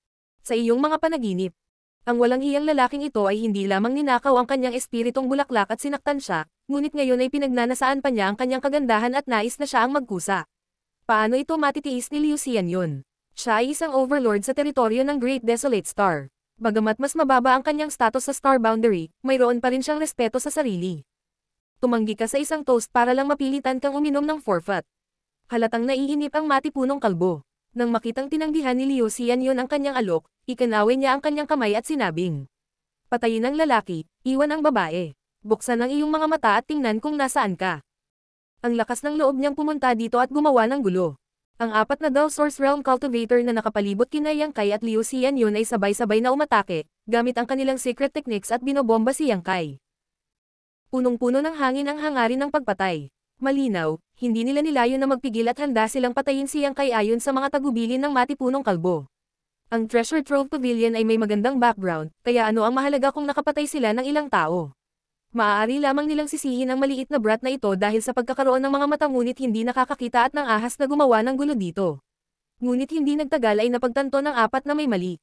Sa iyong mga panaginip. Ang walang hiyang lalaking ito ay hindi lamang ninakaw ang kanyang espiritong bulaklak at sinaktan siya, ngunit ngayon ay pinagnanasaan pa niya ang kanyang kagandahan at nais na siya ang magkusa. Paano ito matitiis ni Liu Xianyon? Siya ay isang overlord sa teritoryo ng Great Desolate Star. Bagamat mas mababa ang kanyang status sa Star Boundary, mayroon pa rin siyang respeto sa sarili. Tumanggi ka sa isang toast para lang mapilitan kang uminom ng forfeit. Halatang naiinip ang matipunong kalbo. Nang makitang tinanggihan ni Liu Xianyon ang kanyang alok, ikanawin niya ang kanyang kamay at sinabing, patayin ang lalaki, iwan ang babae. Buksan ang iyong mga mata at tingnan kung nasaan ka. Ang lakas ng loob niyang pumunta dito at gumawa ng gulo. Ang apat na Dao Source Realm Cultivator na nakapalibot kina Yang Kai at Liu Xianyon ay sabay-sabay na umatake, gamit ang kanilang secret techniques at binobomba si Yang Kai. Punong-puno ng hangin ang hangarin ng pagpatay. Malinaw, hindi nila nilayo na magpigil at handa silang patayin si Yang Kai ayon sa mga tagubilin ng matipunong kalbo. Ang Treasure Trove Pavilion ay may magandang background, kaya ano ang mahalaga kung nakapatay sila ng ilang tao? Maaari lamang nilang sisihin ang maliit na brat na ito dahil sa pagkakaroon ng mga mata ngunit hindi nakakakita at ng ahas na gumawa ng gulo dito. Ngunit hindi nagtagal ay napagtanto ng apat na may mali.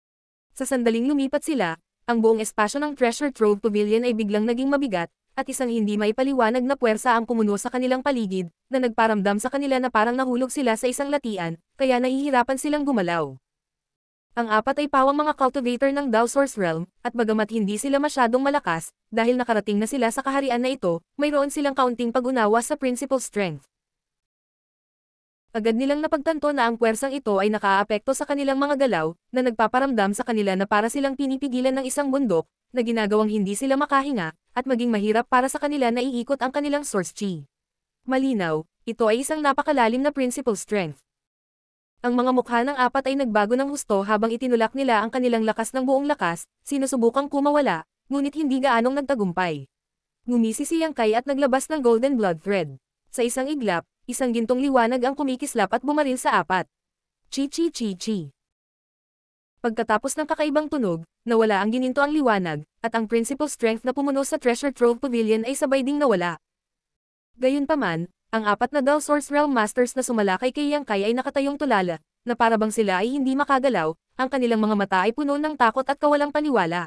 Sa sandaling lumipat sila, ang buong espasyo ng Treasure Trove Pavilion ay biglang naging mabigat, at isang hindi may paliwanag na puwersa ang pumuno sa kanilang paligid, na nagparamdam sa kanila na parang nahulog sila sa isang latian, kaya nahihirapan silang gumalaw. Ang apat ay pawang mga cultivator ng Dao Source Realm, at bagamat hindi sila masyadong malakas, dahil nakarating na sila sa kaharian na ito, mayroon silang kaunting pag-unawa sa principal strength. Agad nilang napagtanto na ang puwersang ito ay nakaapekto sa kanilang mga galaw, na nagpaparamdam sa kanila na para silang pinipigilan ng isang bundok, na ginagawang hindi sila makahinga, at maging mahirap para sa kanila na iikot ang kanilang source chi. Malinaw, ito ay isang napakalalim na principal strength. Ang mga mukha ng apat ay nagbago ng husto habang itinulak nila ang kanilang lakas ng buong lakas, sinusubukang kumawala, ngunit hindi gaanong nagtagumpay. Ngumisi si Yang Kai at naglabas ng golden blood thread. Sa isang iglap, isang gintong liwanag ang kumikislap at bumaril sa apat. Chi chi chi chi. Pagkatapos ng kakaibang tunog, nawala ang gininto ang liwanag, at ang principal strength na pumuno sa Treasure Trove Pavilion ay sabay ding nawala. Gayunpaman, ang apat na Dao Source Realm Masters na sumalakay kay Yang Kai ay nakatayong tulala, na parabang sila ay hindi makagalaw, ang kanilang mga mata ay puno ng takot at kawalang paniwala.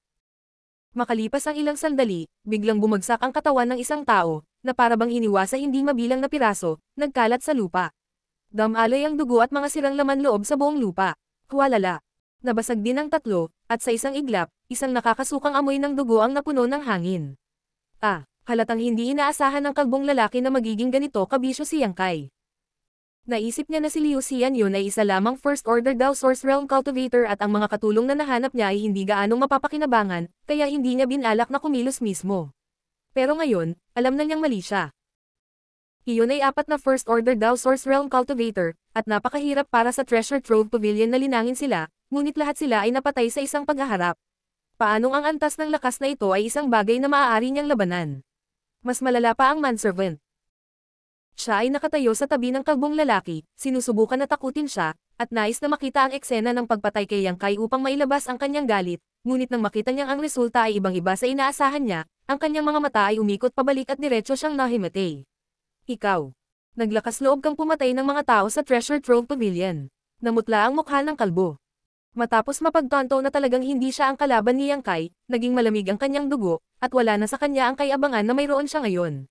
Makalipas ang ilang sandali, biglang bumagsak ang katawan ng isang tao, na parabang hiniwa sa hindi mabilang na piraso, nagkalat sa lupa. Damaloy ang dugo at mga sirang laman loob sa buong lupa. Huwalala. Nabasag din ang tatlo, at sa isang iglap, isang nakakasukang amoy ng dugo ang napuno ng hangin. Ah, halatang hindi inaasahan ng kalbong lalaki na magiging ganito kabisyo si Yang Kai. Naisip niya na si Liu Xianyon ay isa lamang First Order Dao Source Realm Cultivator at ang mga katulong na nahanap niya ay hindi gaanong mapapakinabangan, kaya hindi niya binalak na kumilos mismo. Pero ngayon, alam na niyang mali siya. Iyon ay apat na First Order Dao Source Realm Cultivator, at napakahirap para sa Treasure Trove Pavilion na linangin sila, ngunit lahat sila ay napatay sa isang paghaharap. Paanong ang antas ng lakas na ito ay isang bagay na maaari niyang labanan? Mas malala pa ang manservant. Siya ay nakatayo sa tabi ng kalbong lalaki, sinusubukan na takutin siya, at nais na makita ang eksena ng pagpatay kay Yang Kai upang mailabas ang kanyang galit, ngunit nang makita niyang ang resulta ay ibang-iba sa inaasahan niya, ang kanyang mga mata ay umikot pabalik at diretso siyang nahimatay. Ikaw. Naglakas loob kang pumatay ng mga tao sa Treasure Trove Pavilion. Namutla ang mukha ng kalbo. Matapos mapagtanto na talagang hindi siya ang kalaban ni Yang Kai, naging malamig ang kanyang dugo, at wala na sa kanya ang kaiabangan na mayroon siya ngayon.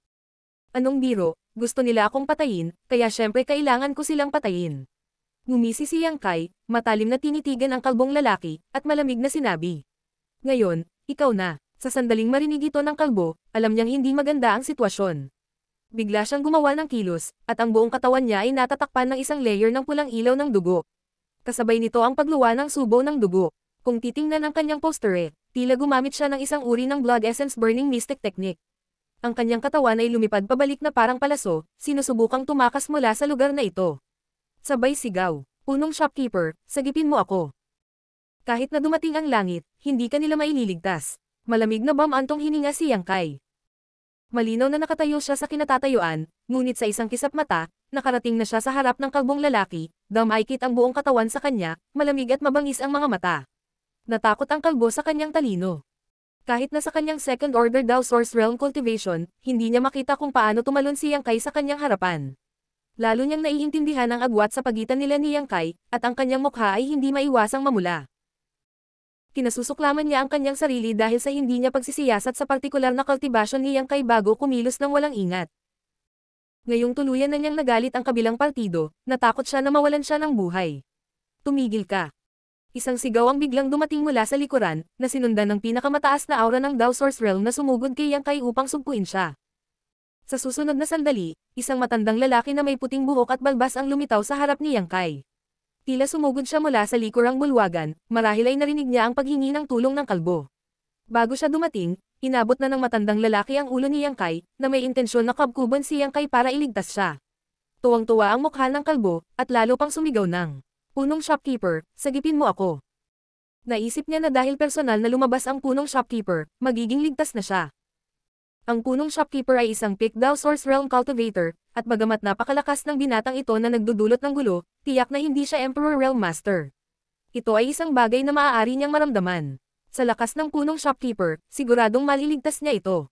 Anong biro, gusto nila akong patayin, kaya syempre kailangan ko silang patayin. Ngumisi si Yang Kai, matalim na tinitigan ang kalbong lalaki, at malamig na sinabi. Ngayon, ikaw na. Sa sandaling marinig ito ng kalbo, alam niyang hindi maganda ang sitwasyon. Bigla siyang gumawa ng kilos, at ang buong katawan niya ay natatakpan ng isang layer ng pulang ilaw ng dugo. Kasabay nito ang pagluwa ng subo ng dugo. Kung titingnan ang kanyang posture, tila gumamit siya ng isang uri ng blood essence burning mystic technique. Ang kanyang katawan ay lumipad pabalik na parang palaso, sinusubukang tumakas mula sa lugar na ito. Sabay sigaw, punong shopkeeper, sagipin mo ako. Kahit na dumating ang langit, hindi ka nila maililigtas. Malamig na bamantong hininga si Yang Kai. Malinaw na nakatayo siya sa kinatatayuan, ngunit sa isang kisap mata, nakarating na siya sa harap ng kalbong lalaki, damaykit ang buong katawan sa kanya, malamig at mabangis ang mga mata. Natakot ang kalbo sa kanyang talino. Kahit na sa kanyang second order daw source realm cultivation, hindi niya makita kung paano tumalon si Yang Kai sa kanyang harapan. Lalo niyang naiintindihan ang agwat sa pagitan nila ni Yang Kai, at ang kanyang mukha ay hindi maiwasang mamula. Kinasusuklaman niya ang kanyang sarili dahil sa hindi niya pagsisiyasat sa partikular na kultivasyon ni Yang Kai bago kumilos ng walang ingat. Ngayong tuluyan na niyang nagalit ang kabilang partido, natakot siya na mawalan siya ng buhay. Tumigil ka. Isang sigaw ang biglang dumating mula sa likuran, na sinundan ng pinakamataas na aura ng Dao Source Realm na sumugod kay Yang Kai upang sugpuin siya. Sa susunod na sandali, isang matandang lalaki na may puting buhok at balbas ang lumitaw sa harap ni Yang Kai. Tila sumugod siya mula sa likurang bulwagan, marahil ay narinig niya ang paghingi ng tulong ng kalbo. Bago siya dumating, inabot na ng matandang lalaki ang ulo ni Yang Kai, na may intensyon na kabkuban si Yang Kai para iligtas siya. Tuwang-tuwa ang mukha ng kalbo, at lalo pang sumigaw ng, punong shopkeeper, sagipin mo ako. Naisip niya na dahil personal na lumabas ang punong shopkeeper, magiging ligtas na siya. Ang punong shopkeeper ay isang Pick Dao Source Realm cultivator, at bagamat napakalakas ng binatang ito na nagdudulot ng gulo, tiyak na hindi siya Emperor Realm Master. Ito ay isang bagay na maaari niyang maramdaman. Sa lakas ng punong shopkeeper, siguradong maliligtas niya ito.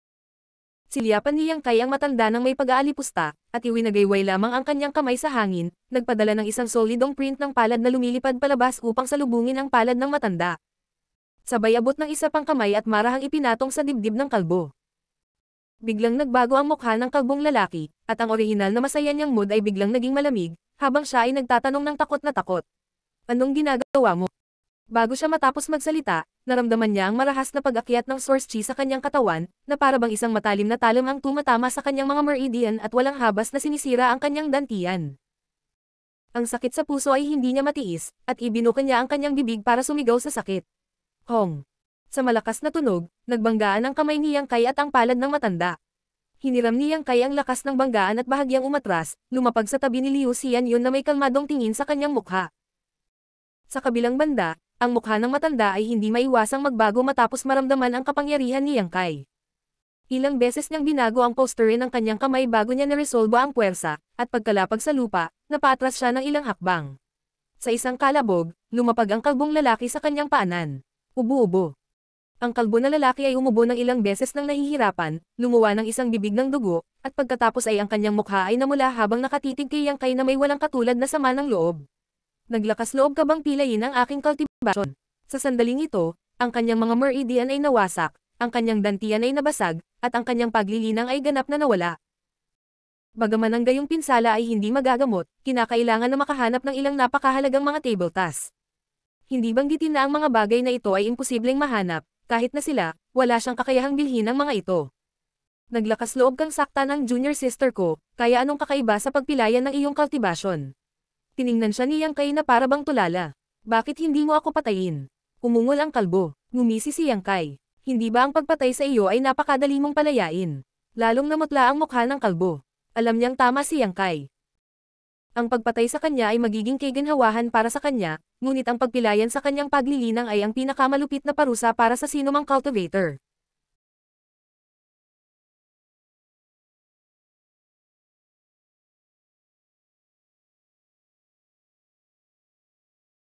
Silyapan ni Yang Kai ang matanda ng may pag-aalipusta, at iwinagayway lamang ang kanyang kamay sa hangin, nagpadala ng isang solidong print ng palad na lumilipad palabas upang salubungin ang palad ng matanda. Sabay abot ng isa pang kamay at marahang ipinatong sa dibdib ng kalbo. Biglang nagbago ang mukha ng kalbong lalaki, at ang orihinal na masaya niyang mood ay biglang naging malamig, habang siya ay nagtatanong ng takot na takot. Anong ginagawa mo? Bago siya matapos magsalita, naramdaman niya ang marahas na pag-akyat ng source chi sa kanyang katawan, na para bang isang matalim na talim ang tumatama sa kanyang mga meridian at walang habas na sinisira ang kanyang dantian. Ang sakit sa puso ay hindi niya matiis, at ibinuka niya ang kanyang bibig para sumigaw sa sakit. Hong! Sa malakas na tunog, nagbanggaan ang kamay ni Yang Kai at ang palad ng matanda. Hiniram ni Yang Kai ang lakas ng banggaan at bahagyang umatras, lumapag sa tabi ni Liu Xian yun na may kalmadong tingin sa kanyang mukha. Sa kabilang banda, ang mukha ng matanda ay hindi maiwasang magbago matapos maramdaman ang kapangyarihan ni Yang Kai. Ilang beses niyang binago ang posture ng kanyang kamay bago niya naresolba ang puwersa, at pagkalapag sa lupa, napaatras siya ng ilang hakbang. Sa isang kalabog, lumapag ang kalbong lalaki sa kanyang paanan. Ubo-ubo. Ang kalbo na lalaki ay umubo ng ilang beses ng nahihirapan, lumuwa ng isang bibig ng dugo, at pagkatapos ay ang kanyang mukha ay namula habang nakatitig kay Yang Kai na may walang katulad na sama ng loob. Naglakas loob ka bang pilayin ang aking cultivation? Sa sandaling ito, ang kanyang mga meridian ay nawasak, ang kanyang dantian ay nabasag, at ang kanyang paglilinang ay ganap na nawala. Bagaman ang gayong pinsala ay hindi magagamot, kinakailangan na makahanap ng ilang napakahalagang mga table tasks. Hindi banggitin na ang mga bagay na ito ay imposibleng mahanap, kahit na sila, wala siyang kakayahang bilhin ng mga ito. Naglakas loob kang sakta ng junior sister ko, kaya anong kakaiba sa pagpilayan ng iyong cultivation? Tiningnan siya ni Yang Kai na para bang tulala. Bakit hindi mo ako patayin? Umungol ang kalbo. Ngumisi si Yang Kai. Hindi ba ang pagpatay sa iyo ay napakadali mong palayain? Lalong namutla ang mukha ng kalbo. Alam niyang tama si Yang Kai. Ang pagpatay sa kanya ay magiging kaginhawahan para sa kanya, ngunit ang pagpilayan sa kanyang paglilinang ay ang pinakamalupit na parusa para sa sinumang cultivator.